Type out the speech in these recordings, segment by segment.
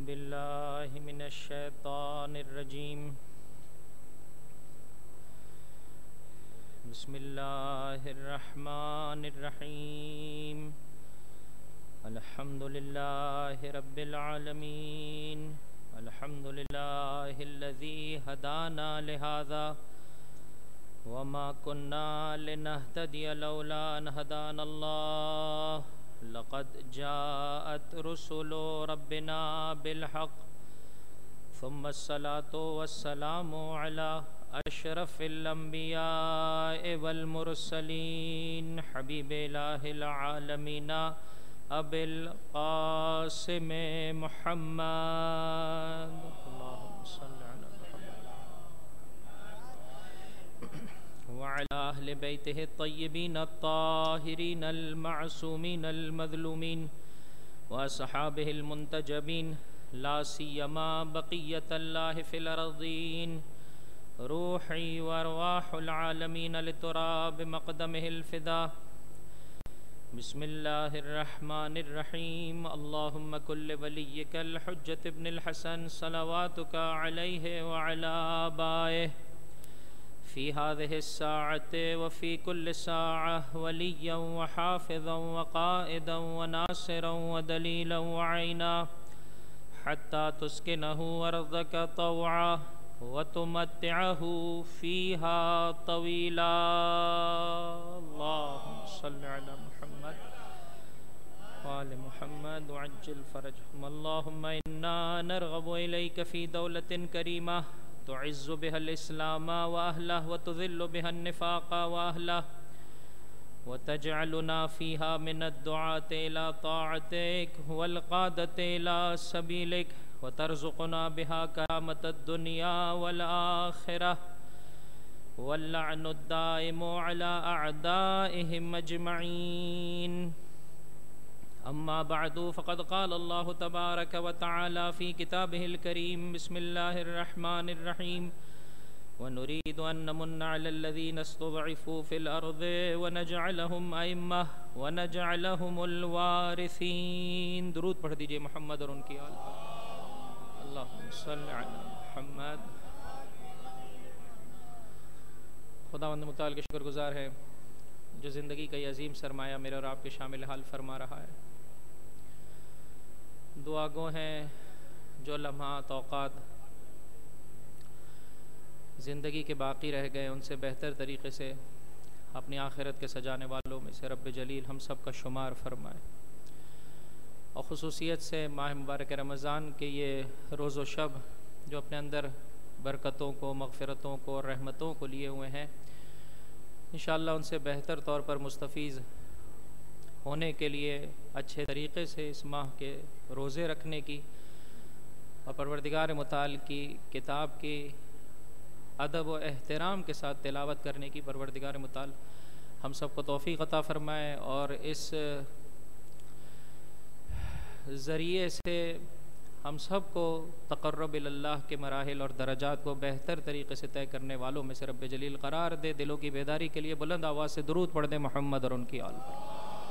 باللہ من الشیطان الرجیم بسم اللہ الرحمن الرحیم الحمد للہ رب العالمین الحمد للہ الذی ہدانا لہذا وما كنا لنهتدي لولا ان هدانا اللہ لقد جاءت رسل ربنا بالحق ثم الصلاة والسلام على اشرف الانبیاء والمرسلین حبیب الہ العالمین ابی القاسم محمد اللہم صل علی وعلى أهل بيته الطيبين الطاهرين المعصومين المظلومين وأصحابه المنتجبين لا سيما بقية الله في الأرضين روحي وأرواح العالمين لتراب مقدمه الفداء بسم الله الرحمن الرحيم اللهم كل وليك الحجة ابن الحسن صلواتك عليه وعلى آبائه في هذه الساعة وفي كل ساعة وليا وحافظا وقائدا وناصرا ودليلا وعينا حتى تسكنه أرضك طوعا وتمتعه فيها طويلا اللهم صل على محمد وآل محمد وعجل فرجهم اللهم إنا نرغب إليك في دولة كريمة تعز بها الإسلام وأهله وتذل بها النفاق وأهله وتجعلنا فيها من الدعاة إلى طاعتك والقادة إلى سبيلك وترزقنا بها كرامة الدنيا والآخرة واللعن الدائم على أعدائهم أجمعين أما بعد فقد قال الله تبارك وتعالى في كتابه الكريم بسم الله الرحمن الرحيم ونريد أن نمن على الذين استضعفوا في الأرض ونجعلهم أئمة ونجعلهم الوارثين درود پڑھ دیجئے محمد اور ان کی آل پر اللہم صل علی محمد خداوند متعال کے شکر گزار ہے جو زندگی کا یہ عظیم سرمایہ میرے اور آپ کے شامل حال فرما رہا ہے دعا گو ہیں جو لمحات اوقات زندگی کے باقی رہ گئے ان سے بہتر طریقے سے اپنی آخرت کے سجانے والوں میں سے رب جلیل ہم سب کا شمار فرمائے اور خصوصیت سے ماہ مبارک رمضان کے یہ روز و شب جو اپنے اندر برکتوں کو مغفرتوں کو اور رحمتوں کو لیے ہوئے ہیں انشاءاللہ ان سے بہتر طور پر مستفیض ہونے کے لیے اچھے طریقے سے اس ماہ کے روزے رکھنے کی اور پروردگار متعال کی کتاب کی ادب و احترام کے ساتھ تلاوت کرنے کی پروردگار متعال ہم سب کو توفیق عطا فرمائے اور اس ذریعے سے ہم سب کو تقرب اللہ کے مراحل اور درجات کو بہتر طریقے سے طے کرنے والوں میں سے رب جلیل قرار دے دلوں کی بیداری کے لیے بلند آواز سے درود پڑھ دیں محمد اور ان کی آل پر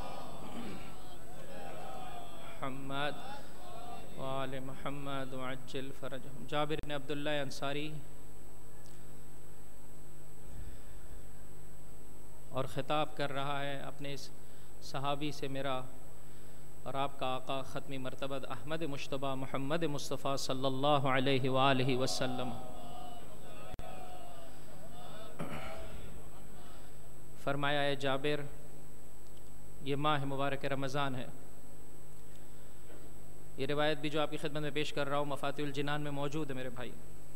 محمد وآل محمد وعجل فرجهم جابر بن عبداللہ انصاری اور خطاب کر رہا ہے اپنے اس صحابی سے میرا اور آپ کا آقا ختمی مرتبہ احمد مجتبی محمد مصطفیٰ صلی اللہ علیہ وآلہ وسلم فرمایا ہے جابر یہ ماہ مبارک رمضان ہے یہ روایت بھی جو آپ کی خدمت میں پیش کر رہا ہوں مفاتیح الجنان میں موجود ہے میرے بھائی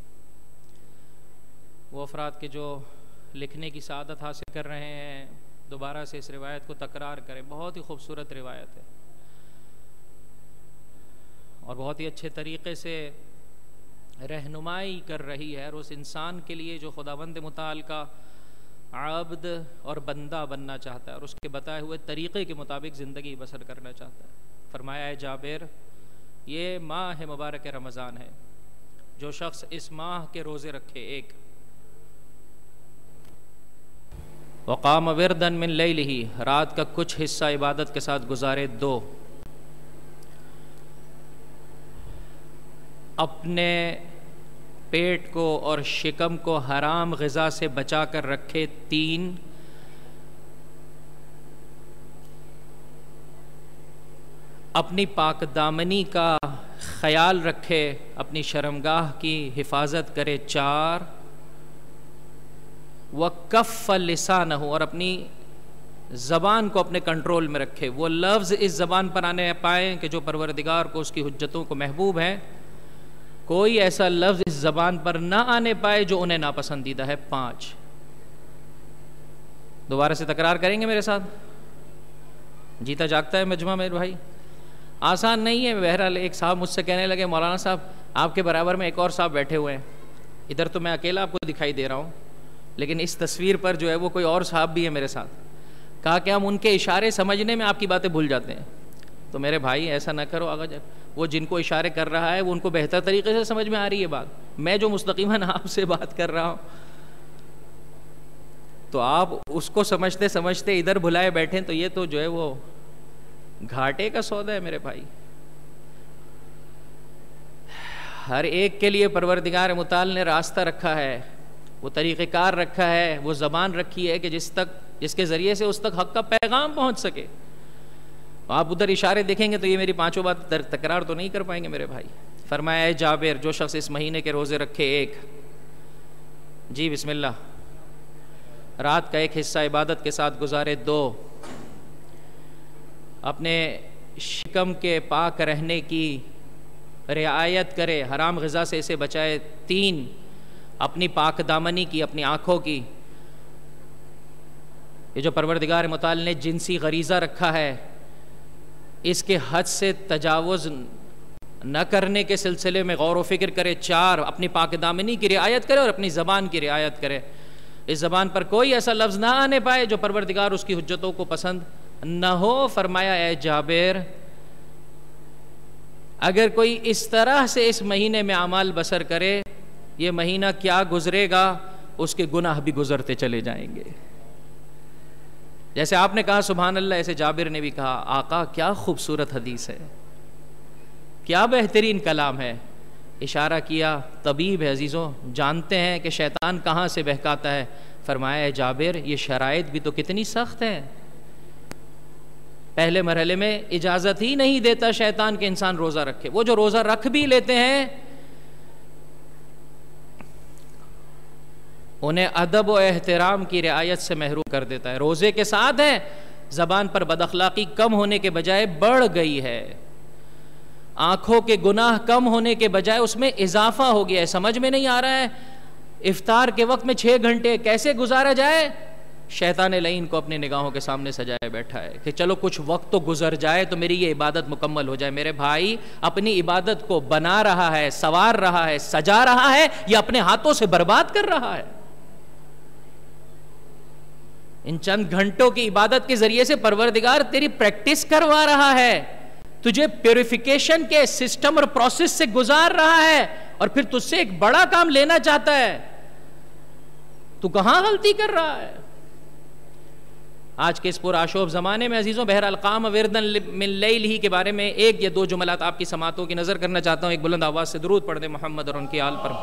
وہ افراد کے جو لکھنے کی سعادت حاصل کر رہے ہیں دوبارہ سے اس روایت کو تکرار کریں بہت ہی خوبصورت روایت ہے اور بہت ہی اچھے طریقے سے رہنمائی کر رہی ہے اور اس انسان کے لیے جو خداوند متعال کا عبد اور بندہ بننا چاہتا ہے اور اس کے بتائے ہوئے طریقے کے مطابق زندگی بسر کرنا چاہتا ہے فرمایا ہے جابر یہ ماہ مبارک رمضان ہے جو شخص اس ماہ کے روزے رکھے ایک وقام وردن من لیلہ رات کا کچھ حصہ عبادت کے ساتھ گزارے دو اپنے پیٹ کو اور شکم کو حرام غذا سے بچا کر رکھے 3، اپنی پاک دامنی کا خیال رکھے، اپنی شرمگاہ کی حفاظت کرے 4، وَكَفَّ لِسَانَهُ، اور اپنی زبان کو اپنے کنٹرول میں رکھے، وہ لفظ اس زبان پر آنے پائیں کہ جو پروردگار کو اس کی حجتوں کو محبوب ہے، کوئی ایسا لفظ اس زبان پر نہ آنے پائے جو انہیں ناپسندیدہ ہے۔ 5 دوبارہ سے تکرار کریں گے میرے ساتھ؟ جیتا جاگتا ہے مجمع میرے بھائی، آسان نہیں ہے۔ بہرحال ایک صاحب مجھ سے کہنے لگے مولانا صاحب آپ کے برابر میں ایک اور صاحب بیٹھے ہوئے ہیں، ادھر تو میں اکیلا آپ کو دکھائی دے رہا ہوں، لیکن اس تصویر پر جو ہے وہ کوئی اور صاحب بھی ہے میرے ساتھ۔ کہا کہ ہم ان کے اشارے سمجھنے میں آپ کی باتیں بھول جاتے ہیں۔ تو میرے بھائی ایسا نہ کرو، اگر وہ جن کو اشارے کر رہا ہے وہ ان کو بہتر طریقے سے سمجھ میں آ رہی ہے بات، میں جو مستقیماً آپ سے بات کر رہا ہوں تو آپ اس کو سمجھتے سمجھتے ادھر بھلائے بیٹھیں، تو یہ تو جو ہے وہ گھاٹے کا سودا ہے میرے بھائی۔ ہر ایک کے لیے پروردگار متعال نے راستہ رکھا ہے، وہ طریقہ کار رکھا ہے، وہ زبان رکھی ہے کہ جس کے ذریعے سے اس تک حق کا پیغام پہنچ سکے۔ آپ ادھر اشارے دیکھیں گے تو یہ میری 5 بات تکرار تو نہیں کر پائیں گے میرے بھائی۔ فرمایا اے جابر، جو شخص اس مہینے کے روزے رکھے 1، جی بسم اللہ، رات کا ایک حصہ عبادت کے ساتھ گزارے 2، اپنے شکم کے پاک رہنے کی رعایت کرے، حرام غذا سے اسے بچائے 3، اپنی پاک دامنی کی، اپنی آنکھوں کی، یہ جو پروردگار متعال نے جنسی غریزہ رکھا ہے اس کے حد سے تجاوز نہ کرنے کے سلسلے میں غور و فکر کرے 4، اپنی پاک دامنی کی رعایت کرے اور اپنی زبان کی رعایت کرے، اس زبان پر کوئی ایسا لفظ نہ آنے پائے جو پروردگار اس کی حجتوں کو پسند نہ ہو۔ فرمایا اے جابر، اگر کوئی اس طرح سے اس مہینے میں اعمال بسر کرے، یہ مہینہ کیا گزرے گا اس کے گناہ بھی گزرتے چلے جائیں گے۔ جیسے آپ نے کہا سبحان اللہ، ایسے جابر نے بھی کہا آقا کیا خوبصورت حدیث ہے، کیا بہترین کلام ہے۔ اشارہ کیا، طبیب ہے عزیزوں، جانتے ہیں کہ شیطان کہاں سے بہکاتا ہے۔ فرمایا اے جابر، یہ شرائط بھی تو کتنی سخت ہے، پہلے مرحلے میں اجازت ہی نہیں دیتا شیطان کہ انسان روزہ رکھے، وہ جو روزہ رکھ بھی لیتے ہیں انہیں ادب و احترام کی رعایت سے محروم کر دیتا ہے۔ روزے کے ساتھ ہے، زبان پر بد اخلاقی کم ہونے کے بجائے بڑھ گئی ہے، آنکھوں کے گناہ کم ہونے کے بجائے اس میں اضافہ ہو گیا ہے۔ سمجھ میں نہیں آ رہا ہے افطار کے وقت میں 6 گھنٹے کیسے گزارا جائے، شیطان لعین کو اپنی نگاہوں کے سامنے سجائے بیٹھا ہے کہ چلو کچھ وقت تو گزر جائے تو میری یہ عبادت مکمل ہو جائے۔ میرے بھائی، اپنی عبادت کو بنا رہا ہے، سنوار رہا ہے، سجا رہا ہے، یا اپنے ہاتھوں سے برباد کر رہا ہے؟ ان چند گھنٹوں کی عبادت کے ذریعے سے پروردگار تیری پریکٹس کروا رہا ہے، تجھے پیوریفیکیشن کے سسٹم اور پروسیس سے گزار رہا ہے، اور پھر تجھ سے ایک بڑا کام لینا چاہتا ہے، تو کہاں غلطی کر رہا ہے؟ آج کے اس پرآشوب زمانے میں عزیزوں، بہرحال قام وردن من لیل ہی کے بارے میں 1 یا 2 جملات آپ کی سماعتوں کی نظر کرنا چاہتا ہوں۔ ایک بلند آواز سے درود پڑھ دیں محمد اور ان کی آل پر۔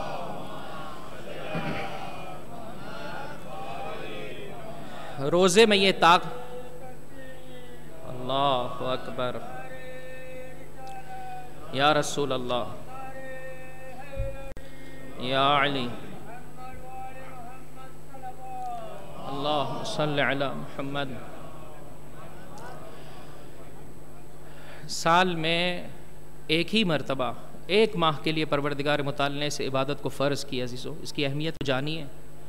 روزے میں یہ اللہ اکبر، یا رسول اللہ، یا علی، اللہ صلی علی محمد۔ سال میں ایک ہی مرتبہ 1 ماہ کے لیے پروردگار متعال نے اس عبادت کو فرض کیا عزیزو، اس کی اہمیت جانیے۔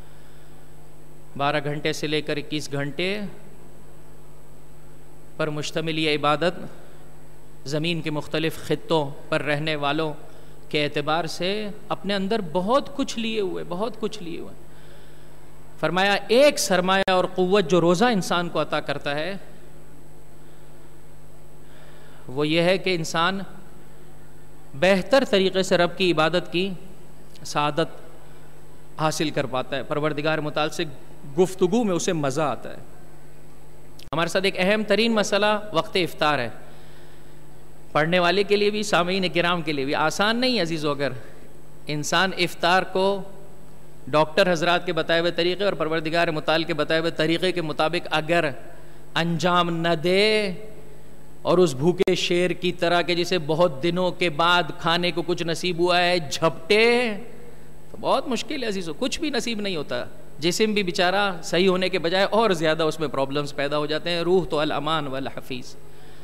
12 گھنٹے سے لے کر 21 گھنٹے پر مشتمل یہ عبادت زمین کے مختلف خطوں پر رہنے والوں کے اعتبار سے اپنے اندر بہت کچھ لیے ہوئے۔ فرمایا ایک سرمایہ اور قوت جو روزہ انسان کو عطا کرتا ہے وہ یہ ہے کہ انسان بہتر طریقے سے رب کی عبادت کی سعادت حاصل کر پاتا ہے، پروردگار متعال سے گفتگو میں اسے مزہ آتا ہے۔ ہمارے ساتھ ایک اہم ترین مسئلہ وقت افطار ہے پڑھنے والے کے لیے بھی، سامعین کرام کے لیے بھی آسان نہیں عزیزو. اگر انسان افطار کو ڈاکٹر حضرات کے بتائے ہوئے طریقے اور پروردگار متعال کے بتائے ہوئے طریقے کے مطابق اگر انجام نہ دے اور اس بھوکے شیر کی طرح کہ جسے بہت دنوں کے بعد کھانے کو کچھ نصیب ہوا ہے جھپٹے، تو بہت مشکل ہے عزیزو. کچھ بھی نصیب نہیں ہوتا. جسم بھی بیچارہ صحیح ہونے کے بجائے اور زیادہ اس میں پرابلمز پیدا ہو جاتے ہیں. روح تو الامان والحفیظ.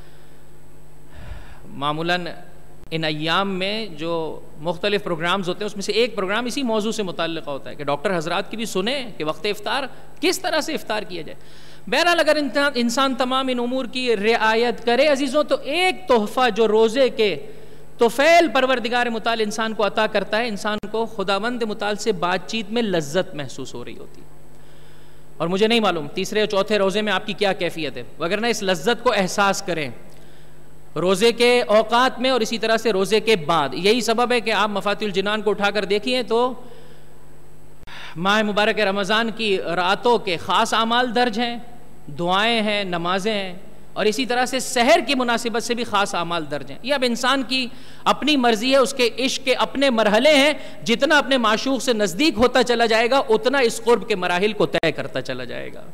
معمولاً ان ایام میں جو مختلف پروگرامز ہوتے ہیں اس میں سے ایک پروگرام اسی موضوع سے متعلقہ ہوتا ہے کہ ڈاکٹر حضرات کی بھی سنیں کہ وقت افطار کس طرح سے افطار کیا جائے. بہرحال اگر انسان تمام ان امور کی رعایت کرے عزیزوں، تو ایک تحفہ جو روزے کے طفیل پروردگار متعال انسان کو عطا کرتا ہے، انسان کو خداوند متعال سے بات چیت میں لذت محسوس ہو رہی ہوتی ہے. اور مجھے نہیں معلوم تیسرے اور چوتھے روزے میں آپ کی کیا کیفیت ہے، وگرنہ اس لذت کو احساس کریں روزے کے اوقات میں اور اسی طرح سے روزے کے بعد. یہی سبب ہے کہ آپ مفاتیح الجنان کو اٹھا کر دیکھیے تو ماہ مبارک رمضان کی راتوں کے خاص اعمال درج ہیں، دعائیں ہیں، نمازیں ہیں، اور اسی طرح سے سحر کی مناسبت سے بھی خاص اعمال درج ہیں. یہ اب انسان کی اپنی مرضی ہے، اس کے عشق کے اپنے مرحلے ہیں. جتنا اپنے معشوق سے نزدیک ہوتا چلا جائے گا اتنا اس قرب کے مراحل کو طے کرتا چلا جائے گا.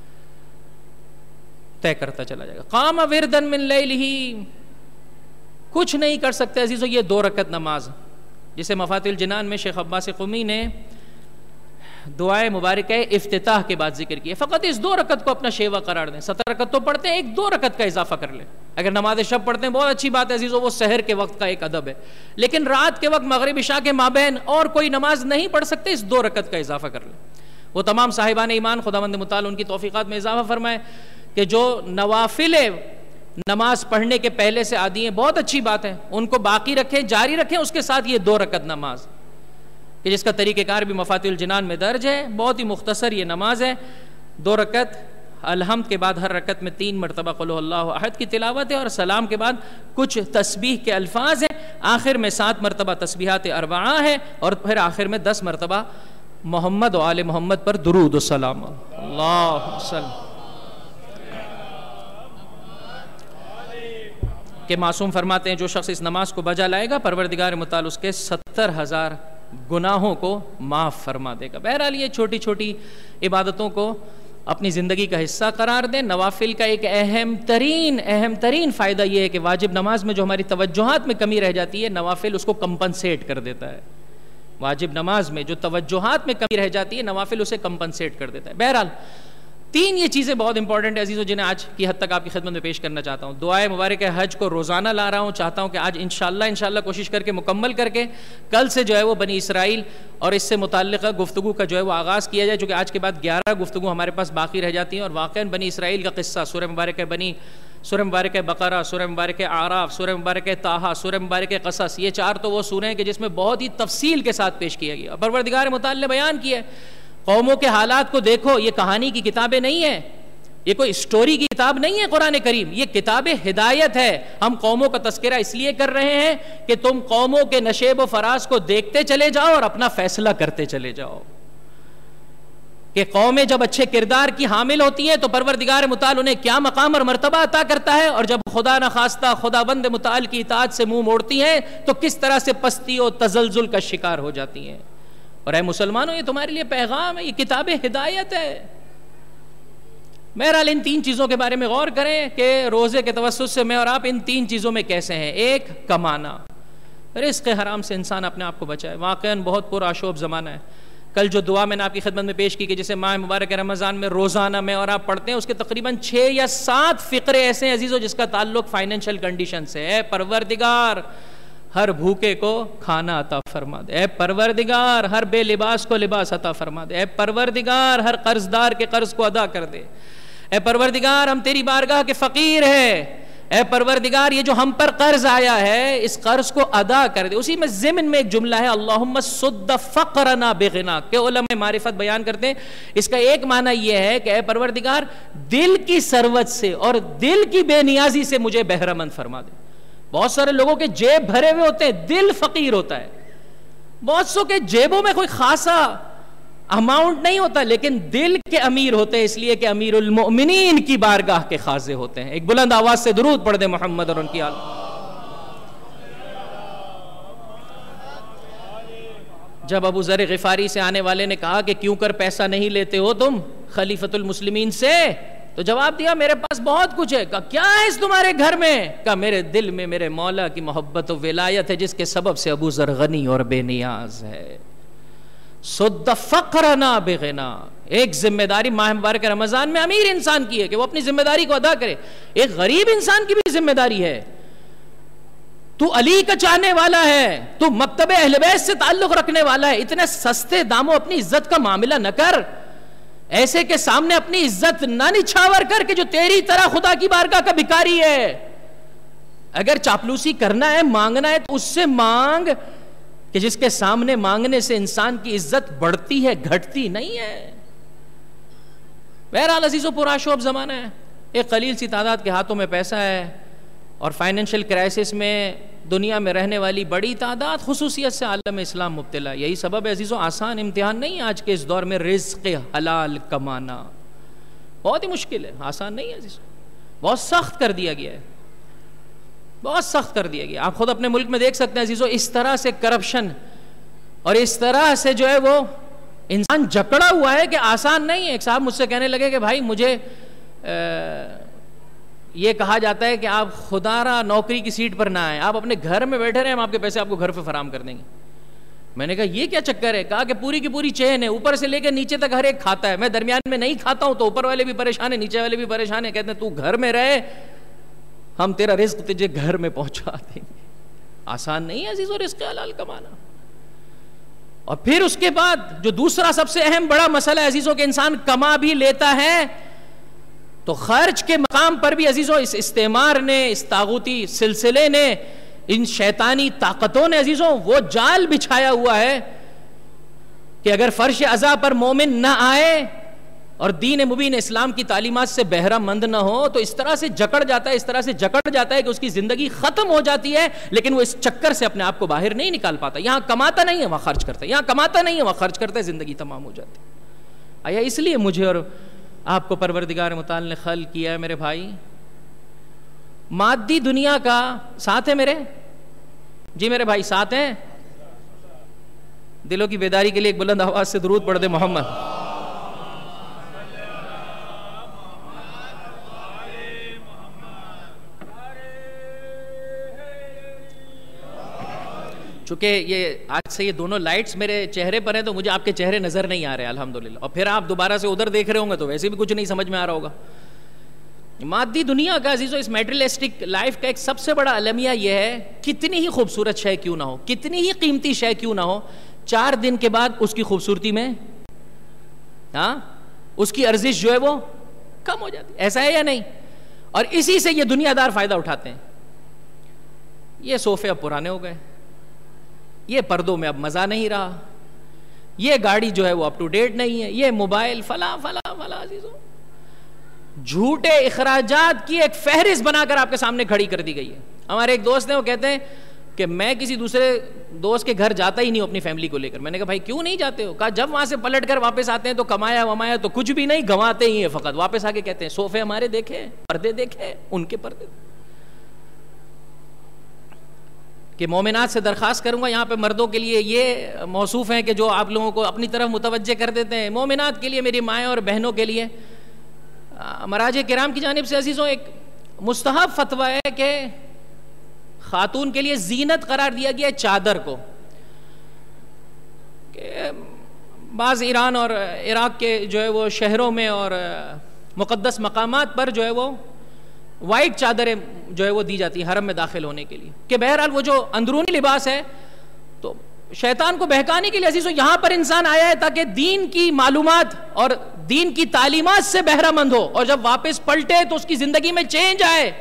قام وردن من لیلہ، کچھ نہیں کر سکتے عزیزو یہ 2 رکعت نماز جسے مفاتیح الجنان میں شیخ عباس قمی نے دعائے مبارکہ افتتاح کے بعد ذکر کیا. فقط اس 2 رکعت کو اپنا شیوا قرار دیں. 17 رکعت تو پڑھتے ہیں، ایک 2 رکعت کا اضافہ کر لیں. اگر نماز شب پڑھتے ہیں بہت اچھی بات ہے عزیزو، وہ سحر کے وقت کا ایک ادب ہے. لیکن رات کے وقت مغرب عشاء کے مابین اور کوئی نماز نہیں پڑھ سکتے، اس 2 رکعت کا اضافہ کر لیں. وہ تمام صاحبان ایمان خداوند متعال ان کی توفیقات میں اضافہ فرمائے کہ جو نوافل نماز پڑھنے کے پہلے سے عادی ہیں، بہت اچھی بات ہے، ان کو باقی رکھیں، جاری رکھیں. اس کے ساتھ یہ 2 رکعت نماز کہ جس کا طریقہ کار بھی مفاتیح الجنان میں درج ہے، بہت ہی مختصر یہ نماز ہے. 2 رکعت الحمد کے بعد ہر رکعت میں 3 مرتبہ قل اللہ احد کی تلاوت ہے، اور سلام کے بعد کچھ تسبیح کے الفاظ ہیں. آخر میں 7 مرتبہ تسبیحات اربعہ ہے، اور پھر آخر میں 10 مرتبہ محمد و آل محمد پر درود و سلام. اللہ وسلم کہ معصوم فرماتے ہیں جو شخص اس نماز کو بجا لائے گا پروردگار متعال اس کے 70,000 گناہوں کو معاف فرما دے گا. بہرحال یہ چھوٹی چھوٹی عبادتوں کو اپنی زندگی کا حصہ قرار دیں. نوافل کا ایک اہم ترین فائدہ یہ ہے کہ واجب نماز میں جو ہماری توجہات میں کمی رہ جاتی ہے، نوافل اس کو کمپنسیٹ کر دیتا ہے. واجب نماز میں جو توجہات میں کمی رہ جاتی ہے، نوافل اسے کمپنسیٹ کر دیتا ہے. بہرحال 3 یہ چیزیں بہت امپورٹنٹ ہے عزیزو، جنہیں آج کی حد تک آپ کی خدمت میں پیش کرنا چاہتا ہوں. دعائے مبارک حج کو روزانہ لا رہا ہوں، چاہتا ہوں کہ آج انشاءاللہ کوشش کر کے مکمل کر کے کل سے جو ہے وہ بنی اسرائیل اور اس سے متعلقہ گفتگو کا جو ہے وہ آغاز کیا جائے، چونکہ آج کے بعد 11 گفتگو ہمارے پاس باقی رہ جاتی ہیں. اور واقعاً بنی اسرائیل کا قصہ سورہ مبارک بقرہ، سورہ مبارک اعراف، سورہ مبارک طٰہٰ، سورہ مبارک قصص، یہ 4 تو وہ سوریں ہیں کہ جس میں بہت ہی تفصیل کے ساتھ پیش کیا گیا. پروردگار متعال نے بیان کیا ہے قوموں کے حالات کو دیکھو. یہ کہانی کی کتابیں نہیں ہیں، یہ کوئی اسٹوری کی کتاب نہیں ہے قرآن کریم، یہ کتاب ہدایت ہے. ہم قوموں کا تذکرہ اس لیے کر رہے ہیں کہ تم قوموں کے نشیب و فراز کو دیکھتے چلے جاؤ اور اپنا فیصلہ کرتے چلے جاؤ کہ قومیں جب اچھے کردار کی حامل ہوتی ہیں تو پروردگار متعال انہیں کیا مقام اور مرتبہ عطا کرتا ہے، اور جب خدا نخواستہ خداوند متعال کی اطاعت سے منہ موڑتی ہیں تو کس طرح سے پستی و تزلزل کا شکار ہو جاتی ہیں. اور اے مسلمانوں، یہ تمہارے لیے پیغام ہے، یہ کتاب ہدایت ہے. بہرحال ان 3 چیزوں کے بارے میں غور کریں کہ روزے کے توسط سے میں اور آپ ان 3 چیزوں میں کیسے ہیں. ایک، کمانا، رزق حرام سے انسان اپنے آپ کو بچائے. واقعاً بہت پرآشوب زمانہ ہے. کل جو دعا میں نے آپ کی خدمت میں پیش کی کہ جسے ماہ مبارک رمضان میں روزانہ میں اور آپ پڑھتے ہیں، اس کے تقریباً 6 یا 7 فقرے ایسے ہیں عزیزو جس کا تعلق فائنینشیل کنڈیشن سے. اے پروردگار ہر بھوکے کو کھانا عطا فرما دے. اے پروردگار ہر بے لباس کو لباس عطا فرما دے. اے پروردگار ہر قرض دار کے قرض کو ادا کر دے. اے پروردگار ہم تیری بارگاہ کے فقیر ہیں. اے پروردگار یہ جو ہم پر قرض آیا ہے اس قرض کو ادا کر دے. اسی میں ضمن میں ایک جملہ ہے اللہم سد فقرنا بغنا کہ علماء معرفت بیان کرتے ہیں اس کا ایک معنی یہ ہے کہ اے پروردگار دل کی ثروت سے اور دل کی بے نیازی سے مجھے بہرمند فرما دے. بہت سارے لوگوں کے جیب بھرے ہوئے ہوتے ہیں، دل فقیر ہوتا ہے. بہت سو کے جیبوں میں کوئی خاصا اماؤنٹ نہیں ہوتا لیکن دل کے امیر ہوتے ہیں، اس لیے کہ امیر المؤمنین کی بارگاہ کے خازے ہوتے ہیں. ایک بلند آواز سے درود پڑھ دے محمد اور ان کی آل. جب ابو ذر غفاری سے آنے والے نے کہا کہ کیوں کر پیسہ نہیں لیتے ہو تم خلیفۃ المسلمین سے، تو جواب دیا میرے پاس بہت کچھ ہے. کہا کیا ہے اس تمہارے گھر میں؟ کہا میرے دل میں میرے مولا کی محبت و ولایت ہے جس کے سبب سے ابو ذر غنی اور بے نیاز ہے. سد فقرنا بغنا. ایک ذمہ داری ماہ مبارک رمضان میں امیر انسان کی ہے کہ وہ اپنی ذمہ داری کو ادا کرے. ایک غریب انسان کی بھی ذمہ داری ہے. تو علی کا چاہنے والا ہے، تو مکتب اہل بیت سے تعلق رکھنے والا ہے، اتنے سستے داموں اپنی عزت کا معاملہ نہ کر. ایسے کے سامنے اپنی عزت نہ نچھاور کر کہ جو تیری طرح خدا کی بارگاہ کا بھکاری ہے. اگر چاپلوسی کرنا ہے، مانگنا ہے، تو اس سے مانگ کہ جس کے سامنے مانگنے سے انسان کی عزت بڑھتی ہے، گھٹتی نہیں ہے. بہرحال عزیزو پرآشوب زمانہ ہے. ایک قلیل سی تعداد کے ہاتھوں میں پیسہ ہے اور فائنینشیل کرائسس میں دنیا میں رہنے والی بڑی تعداد خصوصیت سے عالم اسلام مبتلا. یہی سبب ہے عزیزو آسان امتحان نہیں ہے آج کے اس دور میں رزق حلال کمانا. بہت ہی مشکل ہے، آسان نہیں ہے عزیزو. بہت سخت کر دیا گیا ہے، بہت سخت کر دیا گیا. آپ خود اپنے ملک میں دیکھ سکتے ہیں عزیزو، اس طرح سے کرپشن اور اس طرح سے جو ہے وہ انسان جکڑا ہوا ہے کہ آسان نہیں ہے. ایک صاحب مجھ سے کہنے لگے کہ بھائی مجھے یہ کہا جاتا ہے کہ آپ خدا را نوکری کی سیٹ پر نہ آئیں، آپ اپنے گھر میں بیٹھے رہیں، ہم آپ کے پیسے آپ کو گھر پہ فراہم کر دیں گے. میں نے کہا یہ کیا چکر ہے؟ کہا کہ پوری کی پوری چین ہے، اوپر سے لے کے نیچے تک ہر ایک کھاتا ہے، میں درمیان میں نہیں کھاتا ہوں تو اوپر والے بھی پریشان ہیں، نیچے والے بھی پریشان ہیں. کہتے ہیں تو گھر میں رہے، ہم تیرا رزق تجھے گھر میں پہنچا دیں گے. آسان نہیں ہے عزیزو رزق حلال کمانا. اور پھر اس کے بعد جو دوسرا سب سے اہم بڑا مسئلہ ہے عزیزو کہ انسان کما بھی لیتا ہے تو خرچ کے مقام پر بھی عزیزو اس استعمار نے، اس طاغوتی سلسلے نے، ان شیطانی طاقتوں نے عزیزو وہ جال بچھایا ہوا ہے کہ اگر فرش عزا پر مومن نہ آئے اور دین مبین اسلام کی تعلیمات سے بہرہ مند نہ ہو تو اس طرح سے جکڑ جاتا ہے، اس طرح سے جکڑ جاتا ہے کہ اس کی زندگی ختم ہو جاتی ہے، لیکن وہ اس چکر سے اپنے آپ کو باہر نہیں نکال پاتا. یہاں کماتا نہیں ہے وہاں خرچ کرتا ہے، یہاں کماتا نہیں ہے وہاں خرچ کرتا ہے، زندگی تمام ہو جاتی ہے. آیا اس لیے مجھے اور آپ کو پروردگار متعال نے خلق کیا ہے میرے بھائی. مادی دنیا کا ساتھ ہے میرے جی، میرے بھائی ساتھ ہیں. دلوں کی بیداری کے لیے ایک بلند آواز سے درود پڑھ دے محمد. چونکہ یہ آج سے یہ دونوں لائٹس میرے چہرے پر ہیں تو مجھے آپ کے چہرے نظر نہیں آ رہے الحمدللہ، اور پھر آپ دوبارہ سے ادھر دیکھ رہے ہوں گے تو ویسے بھی کچھ نہیں سمجھ میں آ رہا ہوگا. مادی دنیا کا عزیزو اس میٹریلسٹک لائف کا ایک سب سے بڑا المیہ یہ ہے، کتنی ہی خوبصورت شے کیوں نہ ہو، کتنی ہی قیمتی شے کیوں نہ ہو، 4 دن کے بعد اس کی خوبصورتی میں اس کی ارزش جو ہے وہ کم ہو جاتی. ایسا ہے یا نہیں؟ اور اسی سے یہ دنیا دار فائدہ اٹھاتے ہیں. یہ صوفے اب پرانے ہو گئے، یہ پردوں میں اب مزہ نہیں رہا، یہ گاڑی جو ہے وہ اپ ٹو ڈیٹ نہیں ہے، یہ موبائل فلاں فلاں فلاں. عزیزو جھوٹے اخراجات کی ایک فہرست بنا کر آپ کے سامنے کھڑی کر دی گئی ہے. ہمارے ایک دوست ہیں، وہ کہتے ہیں کہ میں کسی دوسرے دوست کے گھر جاتا ہی نہیں ہوں اپنی فیملی کو لے کر. میں نے کہا بھائی کیوں نہیں جاتے ہو؟ کہا جب وہاں سے پلٹ کر واپس آتے ہیں تو کمایا ومایا تو کچھ بھی نہیں، گنواتے ہی ہیں فقط. واپس آ کے کہتے ہیں صوفے ہمارے دیکھے، پردے دیکھے، ان کے پردے. کہ مومنات سے درخواست کروں گا، یہاں پہ مردوں کے لیے یہ موصوف ہیں کہ جو آپ لوگوں کو اپنی طرف متوجہ کر دیتے ہیں. مومنات کے لیے، میری مائیں اور بہنوں کے لیے مراجع کرام کی جانب سے عزیزوں ایک مستحب فتویٰ ہے کہ خاتون کے لیے زینت قرار دیا گیا ہے چادر کو. کہ بعض ایران اور عراق کے جو ہے وہ شہروں میں اور مقدس مقامات پر جو ہے وہ وائٹ چادریں جو ہے وہ دی جاتی ہیں حرم میں داخل ہونے کے لیے. کہ بہرحال وہ جو اندرونی لباس ہے تو شیطان کو بہکانے کے لیے عزیزو یہاں پر انسان آیا ہے تاکہ دین کی معلومات اور دین کی تعلیمات سے بہرہ مند ہو، اور جب واپس پلٹے تو اس کی زندگی میں چینج آئے.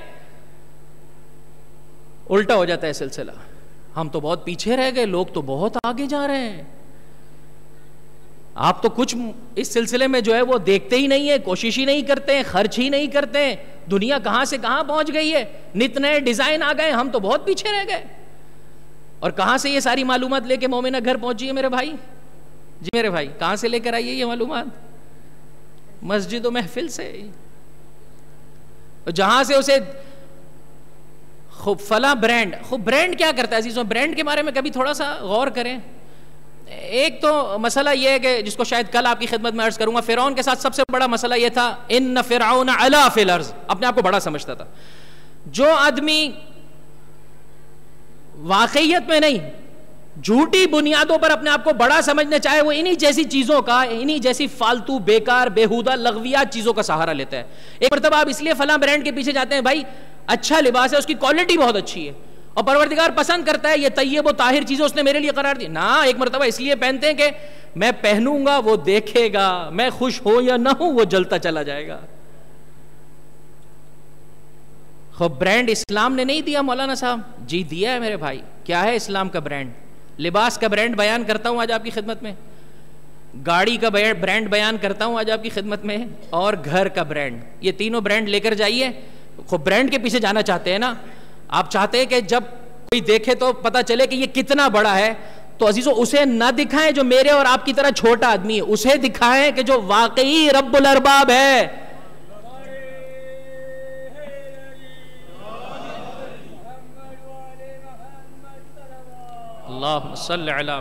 الٹا ہو جاتا ہے سلسلہ. ہم تو بہت پیچھے رہ گئے، لوگ تو بہت آگے جا رہے ہیں. آپ تو کچھ اس سلسلے میں جو ہے وہ دیکھتے ہی نہیں ہے، کوشش ہی نہیں کرتے، خرچ ہی نہیں کرتے. دنیا کہاں سے کہاں پہنچ گئی ہے، نت نئے ڈیزائن آ گئے، ہم تو بہت پیچھے رہ گئے. اور کہاں سے یہ ساری معلومات لے کے مومنہ گھر پہنچی ہے میرے بھائی؟ جی میرے بھائی کہاں سے لے کر آئیے یہ معلومات؟ مسجد و محفل سے. جہاں سے اسے خوب فلاں برانڈ، خوب برانڈ کیا کرتا ہے عزیزوں؟ برانڈ کے بارے میں کبھی تھوڑا سا غور کریں. ایک تو مسئلہ یہ ہے کہ جس کو شاید کل آپ کی خدمت میں عرض کروں گا، فرعون کے ساتھ سب سے بڑا مسئلہ یہ تھا ان فرعون علا فی الارض، اپنے آپ کو بڑا سمجھتا تھا. جو آدمی واقعیت میں نہیں جھوٹی بنیادوں پر اپنے آپ کو بڑا سمجھنا چاہے، وہ انہی جیسی چیزوں کا، انہی جیسی فالتو بیکار بےہودہ لغویات چیزوں کا سہارا لیتا ہے. ایک مرتبہ آپ اس لیے فلاں برانڈ کے پیچھے جاتے ہیں بھائی اچھا لباس ہے، اس کی کوالٹی بہت اچھی ہے اور پروردگار پسند کرتا ہے، یہ طیب و طاہر چیزیں اس نے میرے لیے قرار دی. نہ ایک مرتبہ اس لیے پہنتے ہیں کہ میں پہنوں گا وہ دیکھے گا، میں خوش ہوں یا نہ ہوں وہ جلتا چلا جائے گا. خب برانڈ اسلام نے نہیں دیا مولانا صاحب؟ جی دیا ہے میرے بھائی. کیا ہے اسلام کا برانڈ؟ لباس کا برانڈ بیان کرتا ہوں آج آپ کی خدمت میں، گاڑی کا برانڈ بیان کرتا ہوں آج آپ کی خدمت میں، اور گھر کا برانڈ. یہ تینوں برانڈ لے کر جائیے. خب برانڈ کے پیچھے جانا چاہتے ہیں نا آپ، چاہتے ہیں کہ جب کوئی دیکھے تو پتا چلے کہ یہ کتنا بڑا ہے، تو عزیزو اسے نہ دکھائیں جو میرے اور آپ کی طرح چھوٹا آدمی ہے، اسے دکھائیں کہ جو واقعی رب الارباب ہے. اللہم صلی علی.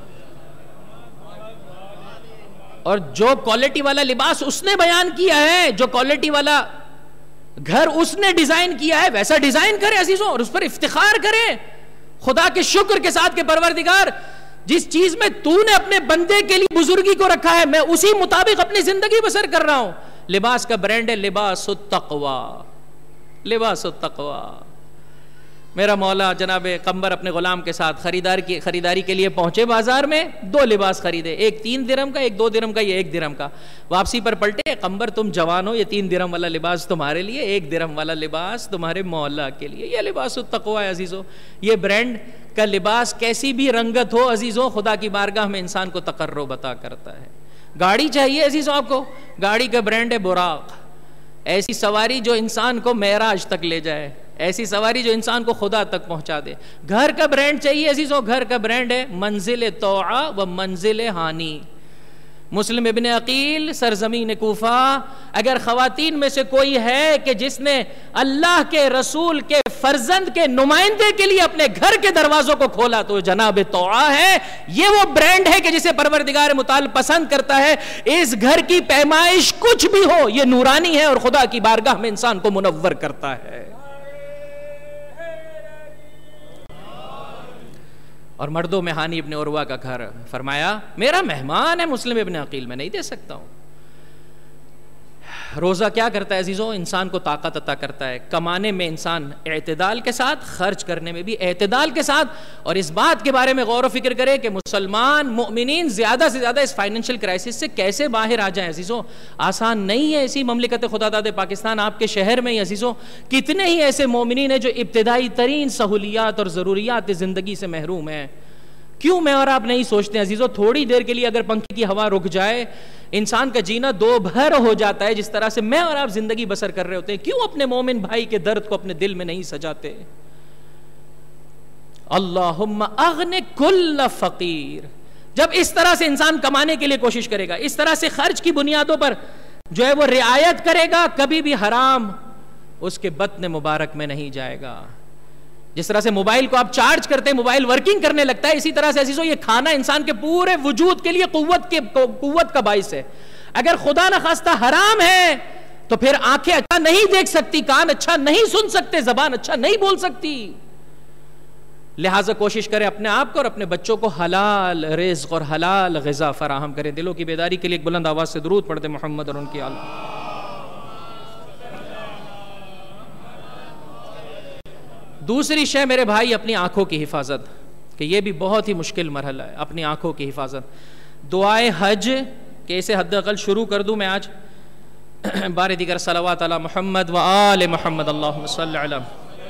اور جو کوالٹی والا لباس اس نے بیان کیا ہے، جو کوالٹی والا گھر اس نے ڈیزائن کیا ہے، ویسا ڈیزائن کرے عزیزوں اور اس پر افتخار کرے خدا کے شکر کے ساتھ کہ پروردگار جس چیز میں تو نے اپنے بندے کے لیے بزرگی کو رکھا ہے میں اسی مطابق اپنی زندگی بسر کر رہا ہوں. لباس کا برانڈ ہے لباس التقوی. لباس التقوی. میرا مولا جناب قمبر اپنے غلام کے ساتھ خریداری کے لیے پہنچے بازار میں، 2 لباس خریدے، ایک 3 درہم کا، ایک 2 درہم کا، یہ 1 درہم کا. واپسی پر پلٹے، قمبر تم جوان ہو، یہ 3 درہم والا لباس تمہارے لیے، 1 درہم والا لباس تمہارے مولا کے لیے. یہ لباس التقوی ہے عزیزو. یہ برانڈ کا لباس کیسی بھی رنگت ہو عزیزو خدا کی بارگاہ میں انسان کو تقرب عطا کرتا ہے. گاڑی چاہیے عزیزو آپ کو، گاڑی کا برانڈ ہے براق. ایسی سواری جو انسان کو معراج تک لے جائے، ایسی سواری جو انسان کو خدا تک پہنچا دے. گھر کا برانڈ چاہیے عزیزو، گھر کا برانڈ ہے منزل طوعہ و منزل ہانی. مسلم ابن عقیل سرزمین کوفہ. اگر خواتین میں سے کوئی ہے کہ جس نے اللہ کے رسول کے فرزند کے نمائندے کے لیے اپنے گھر کے دروازوں کو کھولا تو جناب طوعہ ہے. یہ وہ برانڈ ہے کہ جسے پروردگار متعال پسند کرتا ہے. اس گھر کی پیمائش کچھ بھی ہو یہ نورانی ہے اور خدا کی بارگاہ میں انسان کو منور کرتا ہے. اور مردوں میں ہانی ابن عروہ کا گھر، فرمایا میرا مہمان ہے مسلم ابن عقیل، میں نہیں دے سکتا ہوں. روزہ کیا کرتا ہے عزیزوں؟ انسان کو طاقت عطا کرتا ہے. کمانے میں انسان اعتدال کے ساتھ، خرچ کرنے میں بھی اعتدال کے ساتھ. اور اس بات کے بارے میں غور و فکر کرے کہ مسلمان مومنین زیادہ سے زیادہ اس فائنینشیل کرائسس سے کیسے باہر آ جائیں عزیزوں. آسان نہیں ہے. اسی مملکت خدا داد پاکستان آپ کے شہر میں ہی عزیزوں کتنے ہی ایسے مومنین ہیں جو ابتدائی ترین سہولیات اور ضروریات زندگی سے محروم ہیں. کیوں میں اور آپ نہیں سوچتے عزیزوں تھوڑی دیر کے لیے اگر پنکھے کی ہوا رک جائے انسان کا جینا 2 بھر ہو جاتا ہے، جس طرح سے میں اور آپ زندگی بسر کر رہے ہوتے ہیں. کیوں اپنے مومن بھائی کے درد کو اپنے دل میں نہیں سجاتے؟ اللہم اغن کل فقیر. جب اس طرح سے انسان کمانے کے لیے کوشش کرے گا، اس طرح سے خرچ کی بنیادوں پر جو ہے وہ رعایت کرے گا، کبھی بھی حرام اس کے بطن مبارک میں نہیں جائے گا. جس طرح سے موبائل کو آپ چارج کرتے ہیں موبائل ورکنگ کرنے لگتا ہے، اسی طرح سے عزیزو یہ کھانا انسان کے پورے وجود کے لیے قوت کا باعث ہے. اگر خدا نخواستہ حرام ہے تو پھر آنکھیں اچھا نہیں دیکھ سکتی، کان اچھا نہیں سن سکتے، زبان اچھا نہیں بول سکتی. لہٰذا کوشش کریں اپنے آپ کو اور اپنے بچوں کو حلال رزق اور حلال غذا فراہم کریں. دلوں کی بیداری کے لیے ایک بلند آواز سے درود پڑھتے محمد اور ان کی آل. دوسری شے میرے بھائی اپنی آنکھوں کی حفاظت، کہ یہ بھی بہت ہی مشکل مرحلہ ہے. اپنی آنکھوں کی حفاظت. دعائے حج کہ اسے حد اقل شروع کر دوں میں آج. بار دیگر صلوات علی محمد و آل محمد اللہم صلی علی.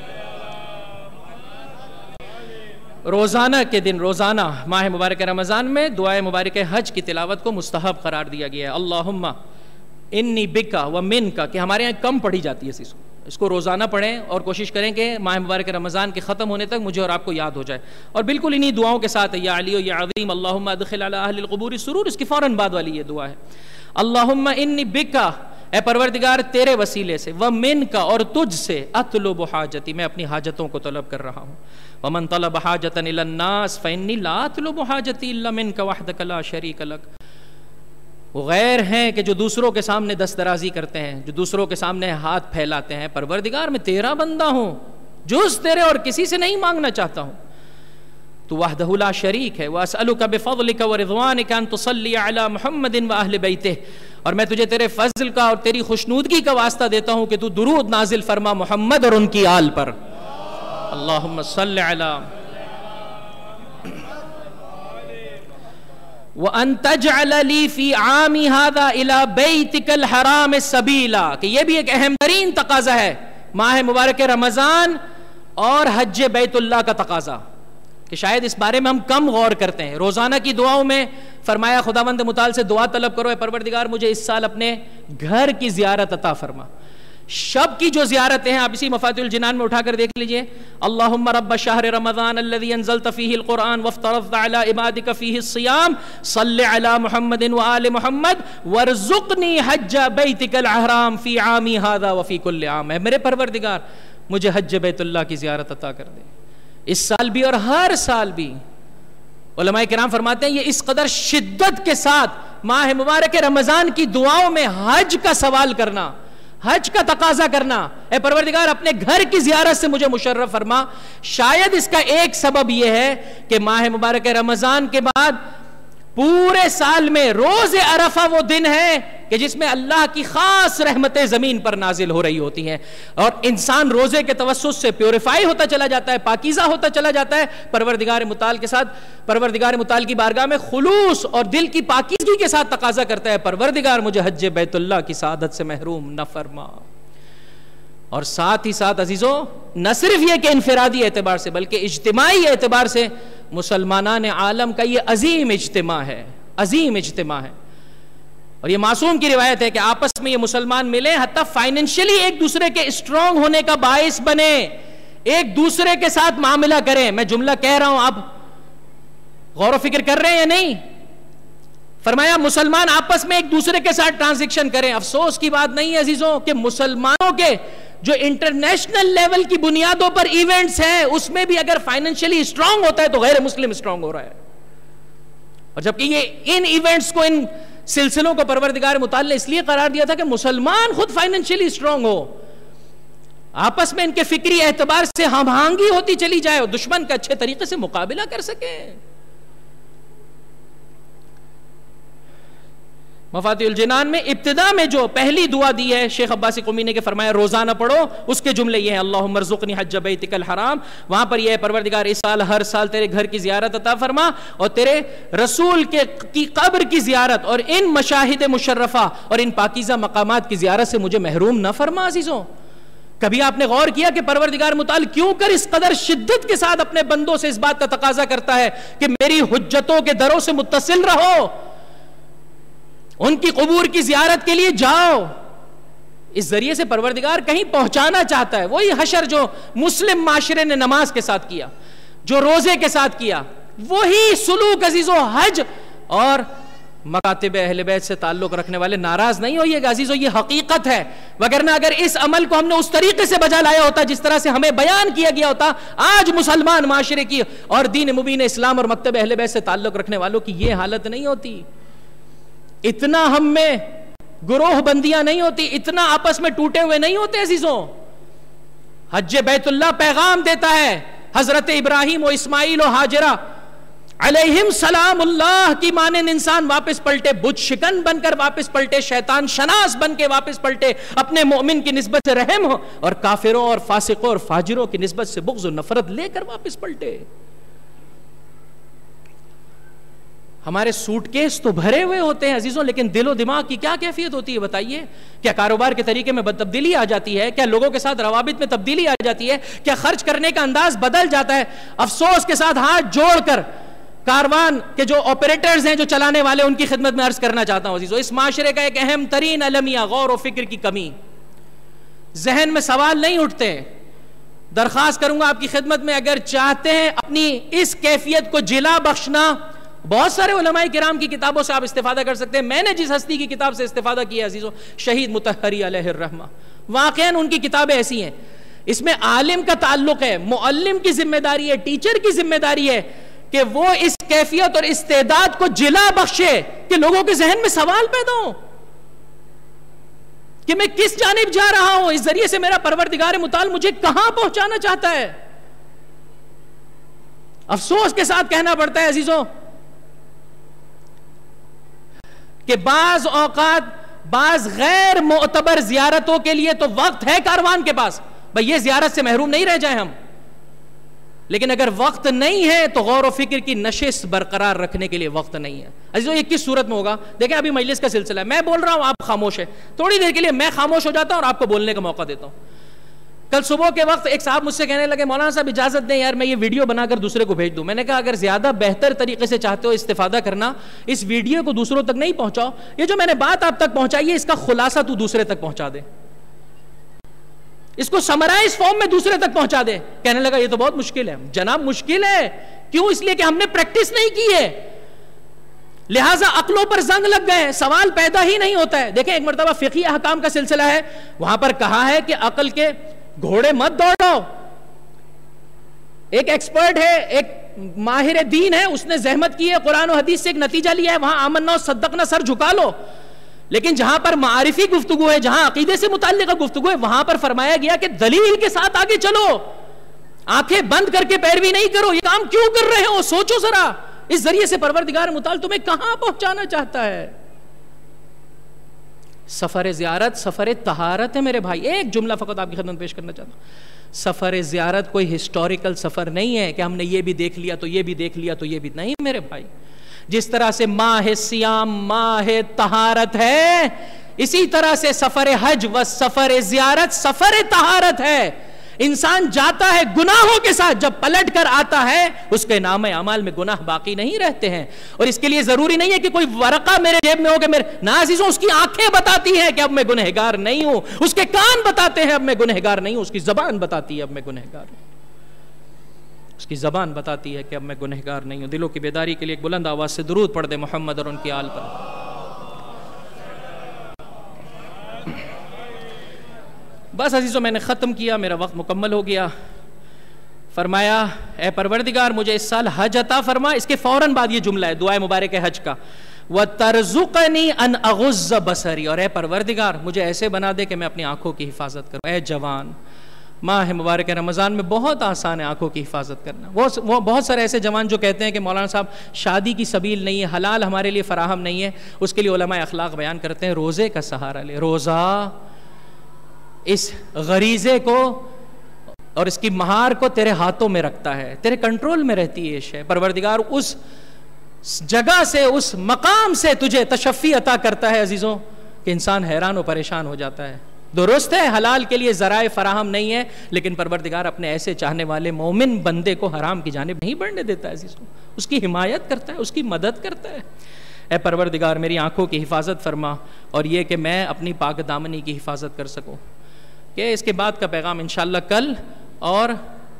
روزانہ کے دن، روزانہ ماہ مبارک رمضان میں دعائے مبارک حج کی تلاوت کو مستحب قرار دیا گیا ہے. اللہم انی بکا و منکا، کہ ہمارے یہاں کم پڑھی جاتی ہے اس کو روزانہ پڑھیں اور کوشش کریں کہ ماہ مبارک رمضان کے ختم ہونے تک مجھے اور آپ کو یاد ہو جائے. اور بالکل انہی دعاؤں کے ساتھ یا علی و یا عظیم اللہم ادخل علی اہل القبور السرور، اس کی فوراً بعد والی یہ دعا ہے. اللہم انی بکا، اے پروردگار تیرے وسیلے سے، وَمِنْکَ اور تجھ سے، اطلب حاجتی میں اپنی حاجتوں کو طلب کر رہا ہوں، وَمَنْ طَلَبَ حَاجَةً إِلَى النَّاسِ فَإِنِّي لَا أَطْلُبُ حَاجَتِي إِلَّا مِنْكَ وَحْدَكَ لَا شَرِيكَ لَكَ۔ وہ غیر ہیں کہ جو دوسروں کے سامنے دست درازی کرتے ہیں، جو دوسروں کے سامنے ہاتھ پھیلاتے ہیں، پروردگار میں تیرا بندہ ہوں، جز تیرے اور کسی سے نہیں مانگنا چاہتا ہوں، تو وحدہ لا شریک ہے۔ وَأَسْأَلُكَ بِفَضْلِكَ وَرِضْوَانِكَ أَن تُصَلِّيَ عَلَى مُحَمَّدٍ وَأَهْلِ بَيْتِهِ، اور میں تجھے تیرے فضل کا اور تیری خوشنودگی کا واسطہ دیتا ہوں کہ تو درود نازل فرما محمد اور ان کی آل پر۔ اللہم صلی علی وَأَن تَجْعَلَ لِي فِي عَامِ هَذَا إِلَى بَيْتِكَ الْحَرَامِ سَبِيلًا، کہ یہ بھی ایک اہم ترین تقاضا ہے ماہ مبارک رمضان اور حج بیت اللہ کا تقاضا، کہ شاید اس بارے میں ہم کم غور کرتے ہیں۔ روزانہ کی دعاؤں میں فرمایا خداوند متعال سے دعا طلب کرو، اے پروردگار مجھے اس سال اپنے گھر کی زیارت عطا فرما۔ شب کی جو زیارتیں ہیں آپ اسی مفاتیح الجنان میں اٹھا کر دیکھ لیجئے، اللہم رب شہر رمضان الذی انزلت فیہ القرآن وافترضت علی عبادک فیہ الصیام صلی علی محمد وآل محمد وارزقنی حج بیتک الحرام فی عامی ھذا وفی کل عام۔ اے میرے پروردگار مجھے حج بیت اللہ کی زیارت عطا کر دے، اس سال بھی اور ہر سال بھی۔ علماء کرام فرماتے ہیں یہ اس قدر شدت کے ساتھ ماہ مبارک رمضان کی دعاؤں میں حج کا سوال کرنا، حج کا تقاضا کرنا، اے پروردگار اپنے گھر کی زیارت سے مجھے مشرف فرما۔ شاید اس کا ایک سبب یہ ہے کہ ماہ مبارک رمضان کے بعد پورے سال میں روز عرفہ وہ دن ہے کہ جس میں اللہ کی خاص رحمتیں زمین پر نازل ہو رہی ہوتی ہیں، اور انسان روزے کے توسط سے پیوریفائی ہوتا چلا جاتا ہے، پاکیزہ ہوتا چلا جاتا ہے، پروردگار متعال کے ساتھ، پروردگار متعال کی بارگاہ میں خلوص اور دل کی پاکیزگی کے ساتھ تقاضا کرتا ہے، پروردگار مجھے حج بیت اللہ کی سعادت سے محروم نہ فرما۔ اور ساتھ ہی ساتھ عزیزوں، نہ صرف یہ کہ انفرادی اعتبار سے بلکہ اجتماعی اعتبار سے مسلمانان عالم کا یہ عظیم اجتماع ہے، عظیم اجتماع ہے، اور یہ معصوم کی روایت ہے کہ آپس میں یہ مسلمان ملیں، حتیٰ فائنینشلی ایک دوسرے کے اسٹرانگ ہونے کا باعث بنے، ایک دوسرے کے ساتھ معاملہ کریں۔ میں جملہ کہہ رہا ہوں، آپ غور و فکر کر رہے ہیں یا نہیں؟ فرمایا مسلمان آپس میں ایک دوسرے کے ساتھ ٹرانزیکشن کریں۔ افسوس کی بات نہیں ہے عزیزوں کہ مسلمانوں کے جو انٹرنیشنل لیول کی بنیادوں پر ایونٹس ہیں اس میں بھی اگر فائنینشلی اسٹرانگ ہوتا ہے تو غیر مسلم اسٹرانگ ہو رہا ہے، اور جبکہ یہ ان ایونٹس کو، ان سلسلوں کو پروردگار متعال نے اس لیے قرار دیا تھا کہ مسلمان خود فائنینشلی اسٹرانگ ہو، آپس میں ان کے فکری اعتبار سے ہم آہنگی ہوتی چلی جائے اور دشمن کا اچھے طریقے سے مقابلہ کر سکے۔ مفاتیح الجنان میں ابتدا میں جو پہلی دعا دی ہے شیخ عباسی قمی نے کہ فرمایا روزانہ پڑھو، اس کے جملے یہ ہیں اللہم ارزقنی حج بیتک الحرام، وہاں پر یہ ہے پروردگار اس سال ہر سال تیرے گھر کی زیارت عطا فرما، اور تیرے رسول کی قبر کی زیارت اور ان مشاہد مشرفہ اور ان پاکیزہ مقامات کی زیارت سے مجھے محروم نہ فرما۔ عزیزوں، کبھی آپ نے غور کیا کہ پروردگار متعال کیوں کر اس قدر شدت کے ساتھ اپنے بندوں سے اس بات کا تقاضا کرتا ہے کہ میری حجتوں کے دروں سے متصل رہو، ان کی قبور کی زیارت کے لیے جاؤ؟ اس ذریعے سے پروردگار کہیں پہنچانا چاہتا ہے وہی حشر جو مسلم معاشرے نے نماز کے ساتھ کیا، جو روزے کے ساتھ کیا، وہی سلوک عزیزوں حج اور مکاتب اہل بیت سے تعلق رکھنے والے ناراض نہیں ہوئیے گا عزیزوں، یہ حقیقت ہے، وگرنہ اگر اس عمل کو ہم نے اس طریقے سے بجا لایا ہوتا جس طرح سے ہمیں بیان کیا گیا ہوتا، آج مسلمان معاشرے کی اور دین مبین اسلام اور مکتب اہل بیت سے تعلق رکھنے والوں کی یہ حالت نہیں ہوتی، اتنا ہم میں گروہ بندیاں نہیں ہوتی، اتنا آپس میں ٹوٹے ہوئے نہیں ہوتے عزیزوں۔ حج بیت اللہ پیغام دیتا ہے، حضرت ابراہیم و اسماعیل و ہاجرہ علیہم سلام اللہ کی مانند انسان واپس پلٹے، بت شکن بن کر واپس پلٹے، شیطان شناس بن کے واپس پلٹے، اپنے مومن کی نسبت سے رحم ہو اور کافروں اور فاسقوں اور فاجروں کی نسبت سے بغض و نفرت لے کر واپس پلٹے۔ ہمارے سوٹ کیس تو بھرے ہوئے ہوتے ہیں عزیزوں، لیکن دل و دماغ کی کیا کیفیت ہوتی ہے بتائیے؟ کیا کاروبار کے طریقے میں تبدیلی آ جاتی ہے؟ کیا لوگوں کے ساتھ روابط میں تبدیلی آ جاتی ہے؟ کیا خرچ کرنے کا انداز بدل جاتا ہے؟ افسوس کے ساتھ ہاتھ جوڑ کر کاروان کے جو آپریٹرز ہیں، جو چلانے والے، ان کی خدمت میں عرض کرنا چاہتا ہوں عزیزوں، اس معاشرے کا ایک اہم ترین المیہ غور و فکر کی کمی، ذہن میں سوال نہیں اٹھتے۔ درخواست کروں گا آپ کی خدمت میں، اگر چاہتے ہیں اپنی اس کیفیت کو جلا بخشنا، بہت سارے علماء کرام کی کتابوں سے آپ استفادہ کر سکتے ہیں. میں نے جس ہستی کی کتاب سے استفادہ کیا ہے عزیزو, شہید مطہری علیہ الرحمہ, واقعاً ان کی کتابیں ایسی ہیں, اس میں عالم کا تعلق ہے, معلم کی ذمہ داری ہے, ٹیچر کی ذمہ داری ہے کہ وہ اس کیفیت اور استعداد کو جلا بخشے کہ لوگوں کے ذہن میں سوال پیدا ہو کہ میں کس جانب جا رہا ہوں, اس ذریعے سے میرا پروردگار متعال مجھے کہاں پہنچانا چاہتا ہے. افسوس کے ساتھ کہنا پڑتا ہے عزیزوں کہ بعض اوقات بعض غیر معتبر زیارتوں کے لیے تو وقت ہے کاروان کے پاس, بھئی یہ زیارت سے محروم نہیں رہ جائیں ہم, لیکن اگر وقت نہیں ہے تو غور و فکر کی نشست برقرار رکھنے کے لیے وقت نہیں ہے. عزیزو یہ کس صورت میں ہوگا؟ دیکھیں ابھی مجلس کا سلسلہ ہے, میں بول رہا ہوں آپ خاموش ہیں, تھوڑی دیر کے لیے میں خاموش ہو جاتا ہوں اور آپ کو بولنے کا موقع دیتا ہوں. کل صبح کے وقت ایک صاحب مجھ سے کہنے لگے مولانا صاحب اجازت دیں یار میں یہ ویڈیو بنا کر دوسرے کو بھیج دوں. میں نے کہا اگر زیادہ بہتر طریقے سے چاہتے ہو استفادہ کرنا, اس ویڈیو کو دوسروں تک نہیں پہنچاؤ, یہ جو میں نے بات آپ تک پہنچائی ہے اس کا خلاصہ تو دوسرے تک پہنچا دے, اس کو سمرائز فارم میں دوسرے تک پہنچا دے. کہنے لگا یہ تو بہت مشکل ہے. جناب مشکل ہے کیوں؟ اس لیے کہ ہم نے پریکٹس نہیں کی ہے, لہٰذا عقلوں پر زنگ لگ گئے, سوال پیدا ہی نہیں ہوتا ہے. دیکھیں ایک مرتبہ فقہی احکام کا سلسلہ ہے, وہاں پر کہا ہے کہ عقل کے گھوڑے مت دوڑاؤ. ایک ایکسپرٹ ہے, ایک ماہر دین ہے, اس نے زحمت کی ہے, قرآن و حدیث سے ایک نتیجہ لیا ہے, وہاں آمنا و صدقنا سر جھکا لو. لیکن جہاں پر معارفی گفتگو ہے, جہاں عقیدے سے متعلقہ گفتگو ہے, وہاں پر فرمایا گیا کہ دلیل کے ساتھ آگے چلو, آنکھیں بند کر کے پیروی نہیں کرو. یہ کام کیوں کر رہے ہو؟ سوچو ذرا, اس ذریعے سے پروردگار متعال تمہیں کہاں پہنچانا چاہتا ہے. سفر زیارت سفر طہارت ہے میرے بھائی. ایک جملہ فقط آپ کی خدمت پیش کرنا چاہتا ہوں, سفر زیارت کوئی ہسٹوریکل سفر نہیں ہے کہ ہم نے یہ بھی دیکھ لیا تو یہ بھی دیکھ لیا تو یہ بھی نہیں میرے بھائی. جس طرح سے ماہ سیام ماہ طہارت ہے, اسی طرح سے سفر حج و سفر زیارت سفر طہارت ہے. انسان جاتا ہے گناہوں کے ساتھ, جب پلٹ کر آتا ہے اس کے نام اعمال میں گناہ باقی نہیں رہتے ہیں. اور اس کے لیے ضروری نہیں ہے کہ کوئی ورقہ میرے جیب میں ہو کہ میرے نازیزوں, اس کی آنکھیں بتاتی ہیں کہ اب میں گنہگار نہیں ہوں, اس کے کان بتاتے ہیں اب میں گنہگار نہیں ہوں, اس کی زبان بتاتی ہے اب میں گنہگار ہوں, اس کی زبان بتاتی ہے کہ اب میں گنہگار نہیں ہوں. دلوں کی بیداری کے لیے ایک بلند آواز سے درود پڑھ دے محمد اور ان کی آل پر. بس عزیزوں میں نے ختم کیا, میرا وقت مکمل ہو گیا. فرمایا اے پروردگار مجھے اس سال حج عطا فرما. اس کے فوراً بعد یہ جملہ ہے دعائے مبارک حج کا, وَتَرْزُقَنِي أَنْ أَغُزَّ بَصَرِي, اور اے پروردگار مجھے ایسے بنا دے کہ میں اپنی آنکھوں کی حفاظت کروں. اے جوان, ماہ مبارک رمضان میں بہت آسان ہے آنکھوں کی حفاظت کرنا. وہ بہت سارے ایسے جوان جو کہتے ہیں کہ مولانا صاحب شادی کی سبیل نہیں ہے, حلال ہمارے لیے فراہم نہیں ہے. اس کے لیے علماء اخلاق بیان کرتے ہیں روزے کا سہارا لے. روزہ اس غریزے کو اور اس کی مہار کو تیرے ہاتھوں میں رکھتا ہے, تیرے کنٹرول میں رہتی ہے یہ شے. پروردگار اس جگہ سے اس مقام سے تجھے تشفی عطا کرتا ہے عزیزوں کہ انسان حیران و پریشان ہو جاتا ہے. درست ہے حلال کے لیے ذرائع فراہم نہیں ہے, لیکن پروردگار اپنے ایسے چاہنے والے مومن بندے کو حرام کی جانب نہیں بڑھنے دیتا ہے عزیزوں, اس کی حمایت کرتا ہے, اس کی مدد کرتا ہے. اے پروردگار میری آنکھوں کی حفاظت فرما, اور یہ کہ میں اپنی پاک دامنی کی حفاظت کر سکوں. کہ اس کے بعد کا پیغام انشاءاللہ کل, اور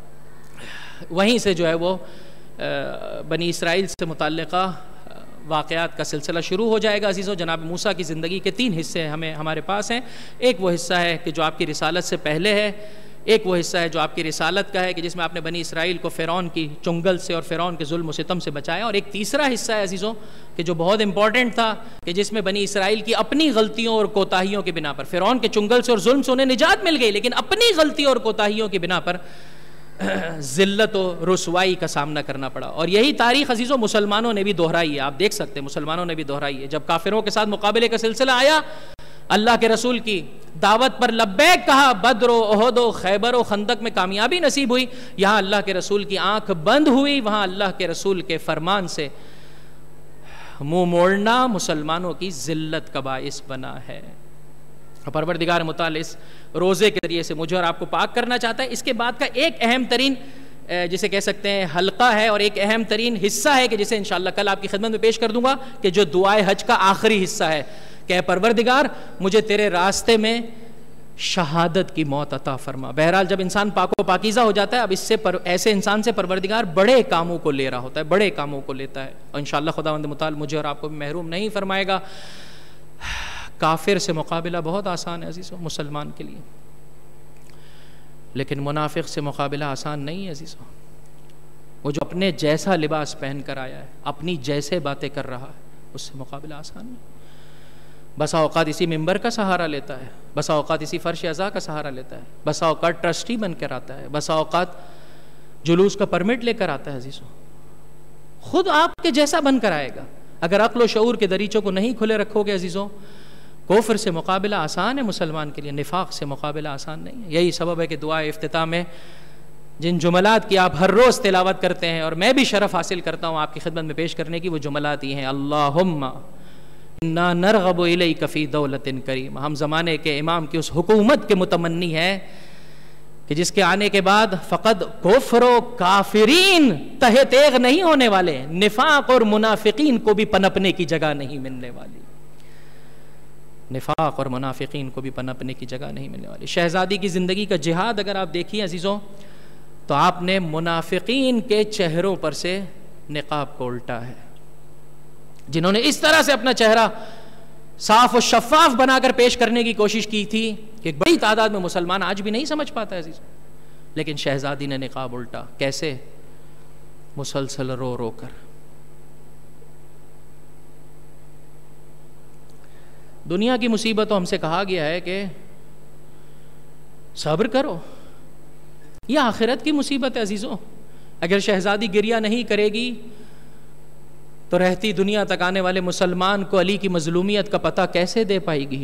وہیں سے جو ہے وہ بنی اسرائیل سے متعلقہ واقعات کا سلسلہ شروع ہو جائے گا. عزیزوں جناب موسیٰ کی زندگی کے 3 حصے ہمارے پاس ہیں. ایک وہ حصہ ہے کہ جو آپ کی رسالت سے پہلے ہے, ایک وہ حصہ ہے جو آپ کی رسالت کا ہے کہ جس میں آپ نے بنی اسرائیل کو فرعون کی چنگل سے اور فرعون کے ظلم و ستم سے بچایا, اور ایک تیسرا حصہ ہے عزیزوں کہ جو بہت امپورٹنٹ تھا کہ جس میں بنی اسرائیل کی اپنی غلطیوں اور کوتاہیوں کی بنا پر, فرعون کے چنگل سے اور ظلم سے انہیں نجات مل گئی, لیکن اپنی غلطیوں اور کوتاہیوں کی بنا پر ذلت و رسوائی کا سامنا کرنا پڑا. اور یہی تاریخ عزیزوں مسلمانوں نے بھی دہرائی ہے. آپ دیکھ سکتے ہیں مسلمانوں نے بھی دہرائی ہے. جب کافروں کے ساتھ مقابلے کا سلسلہ آیا, اللہ کے رسول کی دعوت پر لبیک کہا, بدر و احد و خیبر و خندق میں کامیابی نصیب ہوئی. یہاں اللہ کے رسول کی آنکھ بند ہوئی, وہاں اللہ کے رسول کے فرمان سے منہ موڑنا مسلمانوں کی ذلت کا باعث بنا ہے. پروردگار متعال اس روزے کے ذریعے سے مجھے اور آپ کو پاک کرنا چاہتا ہے. اس کے بعد کا ایک اہم ترین جسے کہہ سکتے ہیں حلقہ ہے, اور ایک اہم ترین حصہ ہے کہ جسے انشاءاللہ کل آپ کی خدمت میں پیش کر دوں گا, کہ جو دعائے حج کا آخری حصہ ہے کہ اے پروردگار مجھے تیرے راستے میں شہادت کی موت عطا فرما. بہرحال جب انسان پاک و پاکیزہ ہو جاتا ہے اب اس سے ایسے انسان سے پروردگار بڑے کاموں کو لے رہا ہوتا ہے, بڑے کاموں کو لیتا ہے, اور انشاءاللہ خداوند متعال مجھے اور آپ کو بھی محروم نہیں فرمائے گا. کافر سے مقابلہ بہت آسان ہے عزیزو مسلمان کے لیے, لیکن منافق سے مقابلہ آسان نہیں ہے عزیزو. وہ جو اپنے جیسا لباس پہن کر آیا ہے, اپنی جیسے باتیں کر رہا ہے, اس سے مقابلہ آسان نہیں. بسا اوقات اسی ممبر کا سہارا لیتا ہے, بسا اوقات اسی فرش اعضاء کا سہارا لیتا ہے, بسا اوقات ٹرسٹی بن کر آتا ہے, بسا اوقات جلوس کا پرمٹ لے کر آتا ہے عزیزو. خود آپ کے جیسا بن کر آئے گا. اگر عقل و شعور کے دریچوں کو نہیں کھلے رکھو گے عزیزو, کفر سے مقابلہ آسان ہے مسلمان کے لیے, نفاق سے مقابلہ آسان نہیں ہے. یہی سبب ہے کہ دعا افتتاح میں جن جملات کی آپ ہر روز تلاوت کرتے ہیں اور میں بھی شرف حاصل کرتا ہوں آپ کی خدمت میں پیش کرنے کی, وہ جملات ہی ہیں اللہم انا نرغب الیک فی دولت کریم. ہم زمانے کے امام کی اس حکومت کے متمنی ہیں کہ جس کے آنے کے بعد فقط کفر و کافرین تہ تیغ نہیں ہونے والے, نفاق اور منافقین کو بھی پنپنے کی جگہ نہیں ملنے والی, نفاق اور منافقین کو بھی پنپنے کی جگہ نہیں ملنے والی. شہزادی کی زندگی کا جہاد اگر آپ دیکھیے عزیزوں تو آپ نے منافقین کے چہروں پر سے نقاب کو الٹا ہے. جنہوں نے اس طرح سے اپنا چہرہ صاف و شفاف بنا کر پیش کرنے کی کوشش کی تھی کہ ایک بڑی تعداد میں مسلمان آج بھی نہیں سمجھ پاتا ہے عزیز, لیکن شہزادی نے نقاب الٹا. کیسے؟ مسلسل رو رو کر. دنیا کی مصیبتوں ہم سے کہا گیا ہے کہ صبر کرو, یہ آخرت کی مصیبت ہے عزیزوں. اگر شہزادی گریہ نہیں کرے گی تو رہتی دنیا تک آنے والے مسلمان کو علی کی مظلومیت کا پتہ کیسے دے پائے گی؟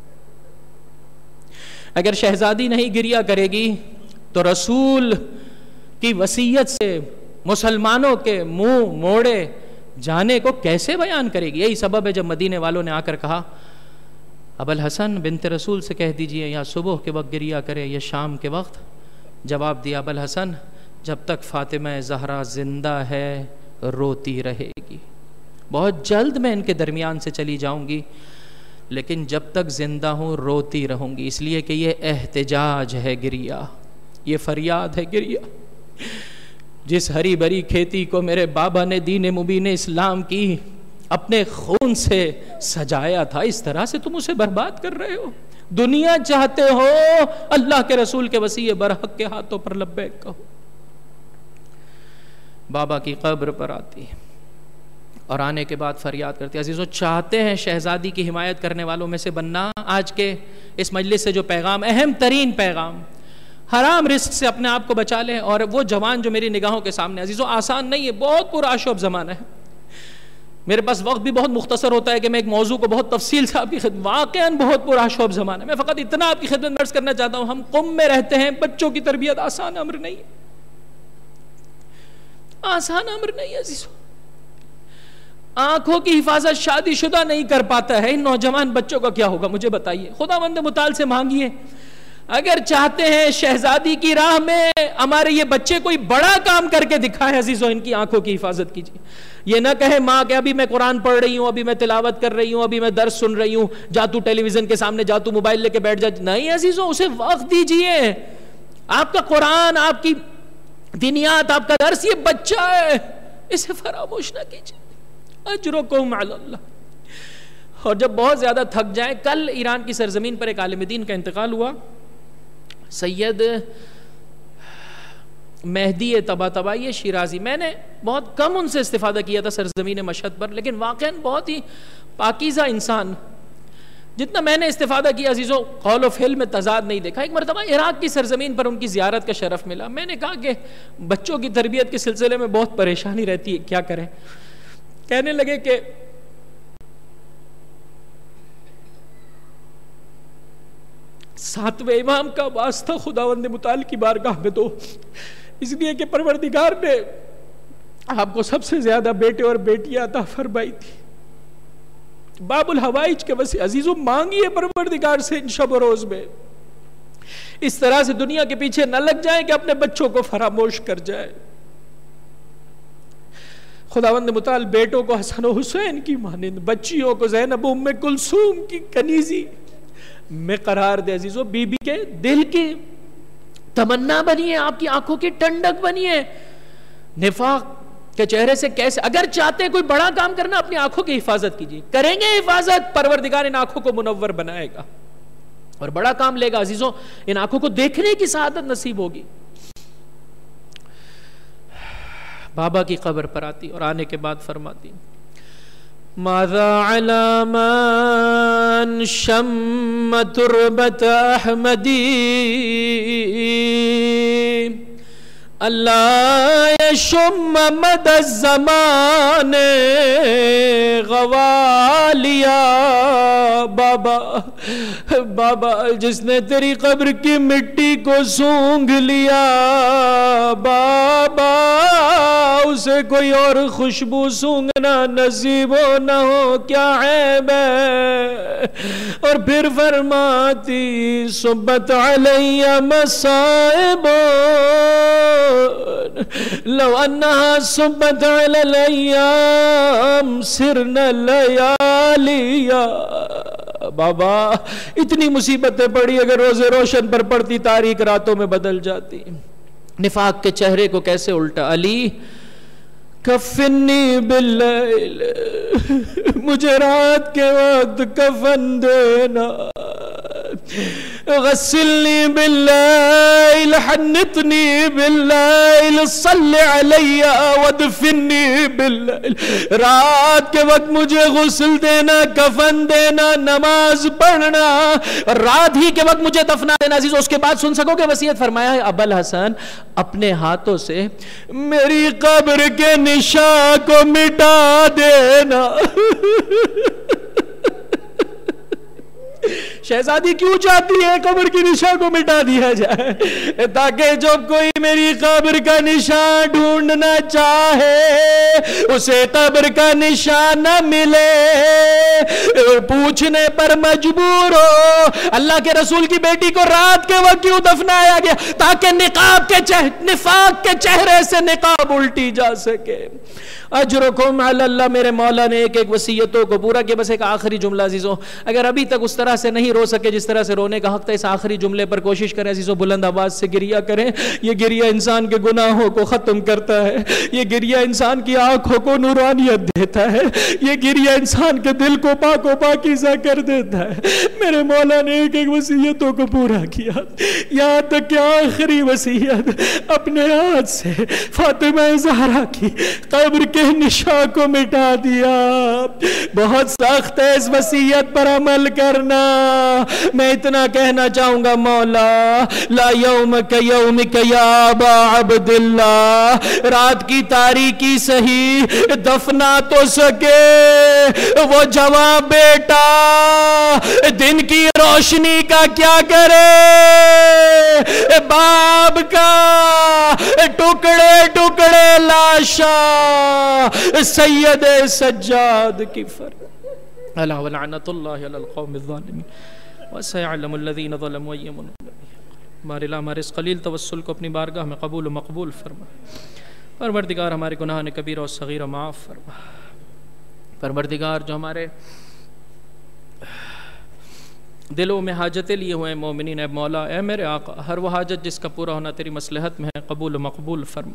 اگر شہزادی نہیں گریہ کرے گی تو رسول کی وصیت سے مسلمانوں کے منہ موڑے جانے کو کیسے بیان کرے گی؟ یہی سبب ہے جب مدینے والوں نے آ کر کہا ابو الحسن بنت رسول سے کہہ دیجئے یا صبح کے وقت گریہ کرے یا شام کے وقت. جواب دیا ابو الحسن جب تک فاطمہ زہرا زندہ ہے روتی رہے گی. بہت جلد میں ان کے درمیان سے چلی جاؤں گی, لیکن جب تک زندہ ہوں روتی رہوں گی, اس لیے کہ یہ احتجاج ہے گریہ, یہ فریاد ہے گریہ. جس ہری بھری کھیتی کو میرے بابا نے دین مبین اسلام کی اپنے خون سے سجایا تھا, اس طرح سے تم اسے برباد کر رہے ہو. دنیا چاہتے ہو اللہ کے رسول کے وصی برحق کے ہاتھوں پر لبیک کہو. بابا کی قبر پر آتی اور آنے کے بعد فریاد کرتی. عزیزو چاہتے ہیں شہزادی کی حمایت کرنے والوں میں سے بننا. آج کے اس مجلس سے جو پیغام, اہم ترین پیغام, حرام رزق سے اپنے آپ کو بچا لیں. اور وہ جوان جو میری نگاہوں کے سامنے, عزیزو آسان نہیں ہے, بہت پرآشوب زمانہ ہے. میرے پاس وقت بھی بہت مختصر ہوتا ہے کہ میں ایک موضوع کو بہت تفصیل سے آپ کی خدمت, واقعاً بہت پرآشوب زمانہ ہے. میں فقط اتنا آپ کی خدمت میں عرض کرنا چاہتا ہوں, ہم قم میں رہتے ہیں, بچوں کی تربیت آسان امر نہیں ہے, آسان امر نہیں ہے عزیزو. آنکھوں کی حفاظت شادی شدہ نہیں کر پاتا ہے, ان نوجوان بچوں کا کیا ہوگا مجھے بتائیے. خداوند متعال سے مانگیے, اگر چاہتے ہیں شہزادی کی راہ میں ہمارے یہ بچے کوئی بڑا کام کر کے دکھائیں عزیزو, ان کی آنکھوں کی حفاظت کیجیے. یہ نہ کہے ماں کہ ابھی میں قرآن پڑھ رہی ہوں, ابھی میں تلاوت کر رہی ہوں, ابھی میں درس سن رہی ہوں, جا تو ٹیلی ویژن کے سامنے, جا تو موبائل لے کے بیٹھ جا. نہیں عزیزو, اسے وقت دیجیے. آپ کا قرآن, آپ کی دینیات, آپ کا درس یہ بچہ ہے, اسے فراموش نہ کیجیے. اجرکم علی اللہ. اور جب بہت زیادہ تھک جائیں, کل ایران کی سرزمین پر ایک عالم دین کا انتقال ہوا, سید مہدی طباطبائی شیرازی. میں نے بہت کم ان سے استفادہ کیا تھا سرزمین مشہد پر, لیکن واقعاً بہت ہی پاکیزہ انسان. جتنا میں نے استفادہ کیا عزیزو, قول و فعل میں تضاد نہیں دیکھا. ایک مرتبہ عراق کی سرزمین پر ان کی زیارت کا شرف ملا. میں نے کہا کہ بچوں کی تربیت کے سلسلے میں بہت پریشانی رہتی ہے, کیا کریں. کہنے لگے کہ ساتویں امام کا واسطہ خداوند متعال کی بارگاہ میں دو, اس لیے کہ پروردگار نے آپ کو سب سے زیادہ بیٹے اور بیٹیاں عطا فرمائی تھی. باب الحوائج کے وسیع عزیزو مانگیے پروردگار سے ان شب و روز میں, اس طرح سے دنیا کے پیچھے نہ لگ جائیں کہ اپنے بچوں کو فراموش کر جائے. خداوند متعال بیٹوں کو حسن و حسین کی مانند, بچیوں کو زینب ام کلثوم کی کنیزی, میں قرار دے عزیزو، بی بی کے دل کی تمنا بنی ہے، آپ کی آنکھوں کی ٹنڈک بنی ہے. نفاق کے چہرے سے کیسے، اگر چاہتے ہیں کوئی بڑا کام کرنا اپنی آنکھوں کی حفاظت کیجیے، کریں گے حفاظت پروردگار ان آنکھوں کو منور بنائے گا اور بڑا کام لے گا عزیزوں، ان آنکھوں کو دیکھنے کی سعادت نصیب ہوگی. بابا کی قبر پر آتی اور آنے کے بعد فرماتی ماذا علی من شم تربت احمدی اللہ یشم مد الزمان غوالیا. بابا بابا جس نے تیری قبر کی مٹی کو سونگھ لیا بابا اسے کوئی اور خوشبو سونگنا نصیب ہو نہ ہو کیا عیب ہے. اور پھر فرماتی صبت علی مصائب لو انہا صبت علی الیام سرنا لیالیا. بابا اتنی مصیبتیں پڑی، اگر روزے روشن پر پڑتی تاریک راتوں میں بدل جاتی. نفاق کے چہرے کو کیسے الٹا. علی کفنی باللیل، مجھے رات کے وقت کفن دینا، غسلنی باللیل حنتنی باللیل صلی علی ودفنی باللیل. رات کے وقت مجھے غسل دینا، کفن دینا، نماز پڑھنا، رات ہی کے وقت مجھے دفنا دینا. عزیز اس کے بعد سن سکو کہ وصیت فرمایا ہے ابو الحسن اپنے ہاتھوں سے میری قبر کے نشان کو مٹا دینا. شہزادی کیوں چاہتی ہے قبر کی نشان کو مٹا دیا جائے؟ تاکہ جب کوئی میری قبر کا نشان ڈھونڈنا چاہے اسے قبر کا نشان نہ ملے، پوچھنے پر مجبور ہو اللہ کے رسول کی بیٹی کو رات کے وقت کیوں دفنایا گیا؟ تاکہ نفاق کے چہرے سے نقاب الٹی جا سکے. اجرکم علی اللہ. میرے مولا نے ایک ایک وصیتوں کو پورا کیا. بس ایک آخری جملہ عزیزوں، اگر ابھی تک اس طرح سے نہیں رو سکے جس طرح سے رونے کا حق تھا، اس آخری جملے پر کوشش کریں عزیزوں، بلند آواز سے گریہ کریں. یہ گریہ انسان کے گناہوں کو ختم کرتا ہے، یہ گریہ انسان کی آنکھوں کو نورانیت دیتا ہے، یہ گریہ انسان کے دل کو پاک و پاکیزہ کر دیتا ہے. میرے مولا نے ایک ایک وصیتوں کو پورا کیا، یہاں تک کہ آخری وصیت اپنے ہاتھ سے فاطمہ زہرا کی قبر کے نشان کو مٹا دیا. بہت سخت ہے اس وصیت پر عمل کرنا. میں اتنا کہنا چاہوں گا مولا لا یومک یومک یا ابا عبداللہ، رات کی تاریکی صحیح دفنا تو سکے وہ جوان بیٹا، دن کی روشنی کا کیا کرے؟ باپ کا ٹکڑے ٹکڑے لاشا سید سجاد کی فرد الا ولعنت اللہ علی القوم الظالمین وسيعلم الذين ظلموا اي منقلب. ہمارے ہمارے اس قلیل توسل کو اپنی بارگاہ میں قبول و مقبول فرما. پروردگار ہمارے گناہ کبیر و صغیر معاف فرما. پروردگار جو ہمارے دلوں میں حاجتیں لیے ہوئے ہیں مومنین، اے مولا اے میرے آقا، ہر وہ حاجت جس کا پورا ہونا تیری مصلحت میں ہے قبول و مقبول فرما.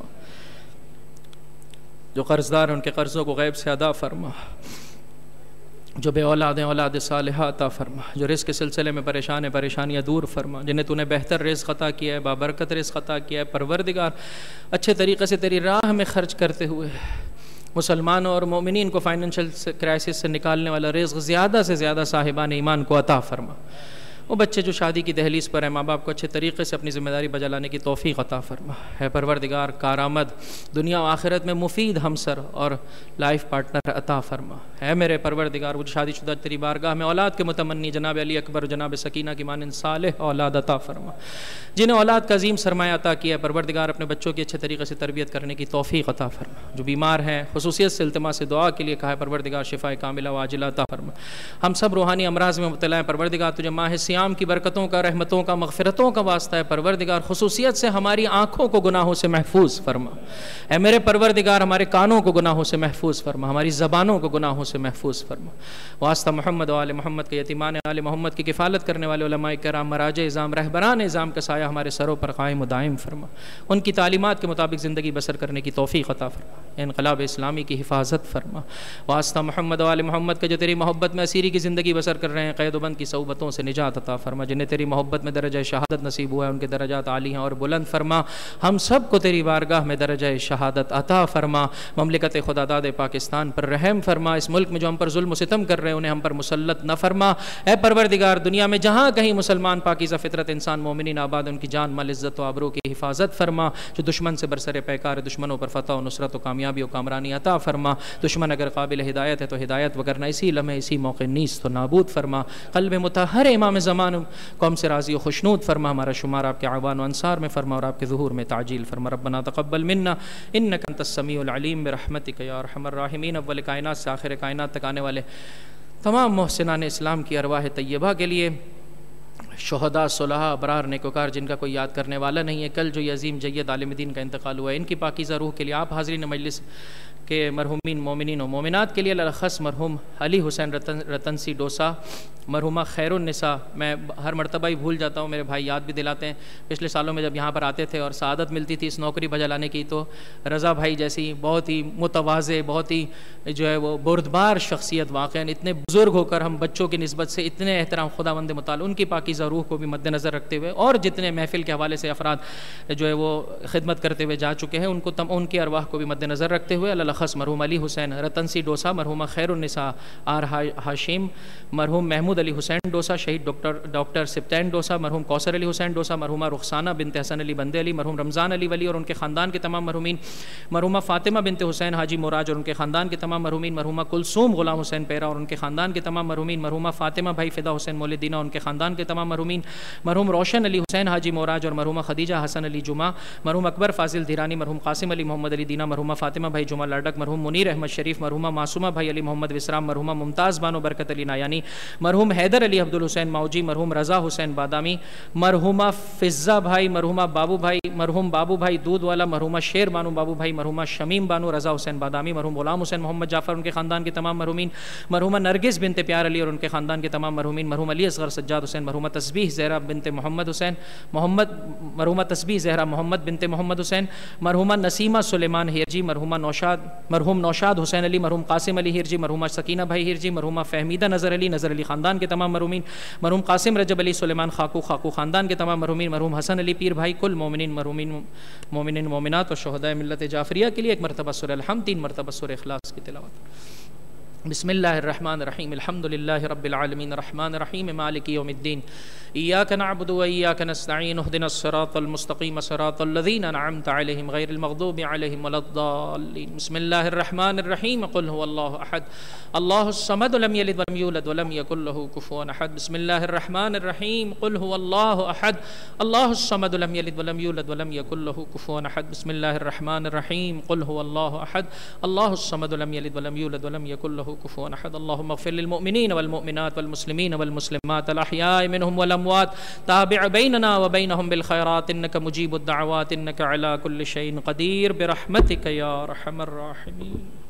جو قرضدار ہیں ان کے قرضوں کو غیب سے ادا فرما. جو بے اولاد ہیں اولاد صالحہ عطا فرما. جو رزق کے سلسلے میں پریشان ہیں پریشانیاں دور فرما. جنہیں تو نے بہتر رزق عطا کیا ہے، بابرکت رزق عطا کیا ہے، پروردگار اچھے طریقے سے تیری راہ میں خرچ کرتے ہوئے مسلمانوں اور مومنین کو فائنینشل کرائسس سے نکالنے والا رزق زیادہ سے زیادہ صاحبان ایمان کو عطا فرما. وہ بچے جو شادی کی دہلیز پر ہیں، ماں باپ کو اچھے طریقے سے اپنی ذمہ داری بجا لانے کی توفیق عطا فرما. ہے پروردگار کارآمد دنیا و آخرت میں مفید ہمسر اور لائف پارٹنر عطا فرما. ہے میرے پروردگار وہ شادی شدہ تیری بارگاہ میں اولاد کے متمنی جناب علی اکبر و جناب سکینہ کی مانند صالح اولاد عطا فرما. جنہیں اولاد کا عظیم سرمایہ عطا کیا ہے پروردگار اپنے بچوں کی اچھے طریقے سے تربیت کرنے کی توفیق عطا فرما. جو بیمار ہیں خصوصیت سے التماس دعا کے لیے کہا ہے پروردگار شفا کاملہ و عاجلہ عطا فرما. ہم سب روحانی امراض میں مبتلا ہیں پروردگار تجھے ماہ صیام کی برکتوں کا، رحمتوں کا، مغفرتوں کا واسطہ ہے پروردگار، خصوصیت سے ہماری آنکھوں کو گناہوں سے محفوظ فرما۔ اے میرے پروردگار ہمارے کانوں کو گناہوں سے محفوظ فرما، ہماری زبانوں کو گناہوں سے محفوظ فرما۔ واسطہ محمد و آل محمد کے، یتیمان آل محمد کی کفالت کرنے والے علماء کرام، مراجع اعظام، رہبران اعظام کا سایہ ہمارے سروں پر قائم و دائم فرما، ان کی تعلیمات کے مطابق زندگی بسر کرنے کی توفیق عطا فرما، انقلاب اسلامی کی حفاظت فرما۔ واسطہ محمد و آل محمد کے جو تیری محبت میں اسیری کی زندگی بسر کر رہے ہیں، قید و بند کی صعوبتوں سے نجات عطا فرما، جنہیں تیری محبت میں درجہ شہادت نصیب ہوا ہے ان کے درجات عالی ہیں اور بلند فرما، ہم سب کو تیری بارگاہ میں درجہ شہادت عطا فرما۔ مملکت خداداد پاکستان پر رحم فرما، اس ملک میں جو ہم پر ظلم و ستم کر رہے ہیں انہیں ہم پر مسلط نہ فرما۔ اے پروردگار دنیا میں جہاں کہیں مسلمان پاکیزہ فطرت انسان مومنین آباد، ان کی جان مال عزت و آبرو کی حفاظت فرما، جو دشمن سے برسر پیکار، دشمنوں پر فتح و نصرت و کامیابی و کامرانی عطا فرما۔ دشمن اگر قابل ہدایت ہے تو ہدایت، وگرنہ اسی لمحے اسی موقع نیست و نابود فرما۔ قلب مطہر امام زمان قوم سے راضی و خوشنود فرما، ہمارا شمار آپ کے اعوان و انصار میں فرما اور آپ کے ظہور میں تعجیل فرما۔ ربنا تقبل منا انک انت السمیع العلیم برحمتک یا ارحم الراحمین۔ اول کائنات سے آخر کائنات تک آنے والے تمام محسنان اسلام کی ارواح طیبہ کے لیے، شہداء، صلحاء، ابرار، نیکوکار جن کا کوئی یاد کرنے والا نہیں ہے، کل جو یہ عظیم جید عالم دین کا انتقال ہوا ہے، ان کی پاکیزہ روح کے لیے، آپ حاضرین مجلس کے مرحومین مومنین و مومنات کے لیے، بالاخص مرحوم علی حسین رتنسی ڈوسا، مرحومہ خیر النساء، میں ہر مرتبہ ہی بھول جاتا ہوں، میرے بھائی یاد بھی دلاتے ہیں، پچھلے سالوں میں جب یہاں پر آتے تھے اور سعادت ملتی تھی اس نوکری بجا لانے کی، تو رضا بھائی جیسی بہت ہی متواضع، بہت ہی جو ہے وہ بردبار شخصیت، واقعاً اتنے بزرگ ہو کر ہم بچوں کی نسبت سے اتنے احترام خداوند متعال، ان کی پاکیزہ روح کو بھی مد نظر رکھتے ہوئے، اور جتنے محفل کے حوالے سے افراد جو ہے وہ خدمت کرتے ہوئے جا چکے ہیں، ان کی ارواح کو بھی مد نظر رکھتے ہوئے، بالاخص مرحوم علی حسین رتنسی ڈوسا، مرحومہ خیر النساء آر ہاشم، مرحوم محمود علی حسین ڈوسا، شہید ڈاکٹر سبطین ڈوسا، مرحوم کوثر علی حسین ڈوسا، مرحومہ رخسانہ بنت حسن علی بندے علی، مرحوم رمضان علی ولی اور ان کے خاندان کے تمام مرحومین، مرحومہ فاطمہ بنت حسین حاجی موراج اور ان کے خاندان کے تمام مرحومین، مرحومہ کلثوم غلام حسین پیرا اور ان کے خاندان کے تمام مرحومین، مرحومہ فاطمہ بھائی فدا حسین مولدینہ اور ان کے خاندان کے تمام مرحومین، مرحوم روشن علی حسین حاجی موراج اور مرحومہ خدیجہ حسن علی جمعہ، مرحوم اکبر فاضل دھیرانی، مرحوم قاسم علی محمد علی دینا، مرحومہ فاطمہ بھائی جمعہ لاڈک، مرحوم منیر احمد شریف، مرحومہ معصومہ بھائی علی محمد وسرام، مرحومہ ممتاز بانو برکت علی نایانی، مرحوم حیدر علی عبد الحسین ماؤجی، مرحوم رضا حسین بادامی، مرحومہ فضہ بھائی، مرحومہ بابو بھائی، مرحوم بابو بھائی دودھ والا، مرحومہ شیر بانو بابو بھائی، مرحومہ شمیم بانو رضا حسین بادامی، مرحوم غلام حسین محمد جعفر ان کے خاندان کے تمام مرحومین، مرحومہ نرگس بنت پیار علی اور ان کے خاندان کے تمام مرحومین، مرحوم علی اصغر سجاد حسین، مرحومہ تسبیح زہرا بنت محمد حسین مرحومہ تسبیح زہرا محمد بنت محمد حسین، مرحومہ نسیمہ سلیمان ہیرجی، مرحوم نوشاد حسین علی، مرحوم قاسم علی ہیرجی، مرحومہ سکینہ بھائی ہیرجی، مرحومہ فہمیدہ نظر علی خاندان کے تمام مرحومین، مرحوم قاسم رجب علی سلیمان خاکو خاندان کے تمام مرحومین، مرحوم حسن علی پیر بھائی، کل مومنین مومنات اور شہداء ملت جعفریہ کے لیے ایک مرتبہ سورہ الحمد، 3 مرتبہ سورہ اخلاص کی تلاوت۔ بسم اللہ الرحمن الرحیم، الحمد للہ رب العالمین، الرحمن الرحیم، مالک یوم الدین، ایاک نعبد و ایاک نستعین، اہدنا الصراط المستقیم، صراط الذین انعمت علیہم غیر المغضوب علیہم ولا الضالین۔ بسم اللہ الرحمن الرحیم، قل هو اللہ احد اللہ الصمد لم یلد ولم یولد ولم یکن له کفوا احد۔ بسم اللہ الرحمن الرحیم، قل هو اللہ احد اللہ الصمد لم یلد ولم یولد ولم یکن له کفوا احد۔ بسم اللہ الرحمن الرحیم، قل هو اللہ احد اللہ الصمد لم یلد ولم یولد ولم یکن له كفوا احد۔ اللهم اغفر للمؤمنين والمؤمنات والمسلمين والمسلمات الاحياء منهم والاموات، تابع بيننا وبينهم بالخيرات انك مجيب الدعوات انك على كل شيء قدير برحمتك يا ارحم الراحمين۔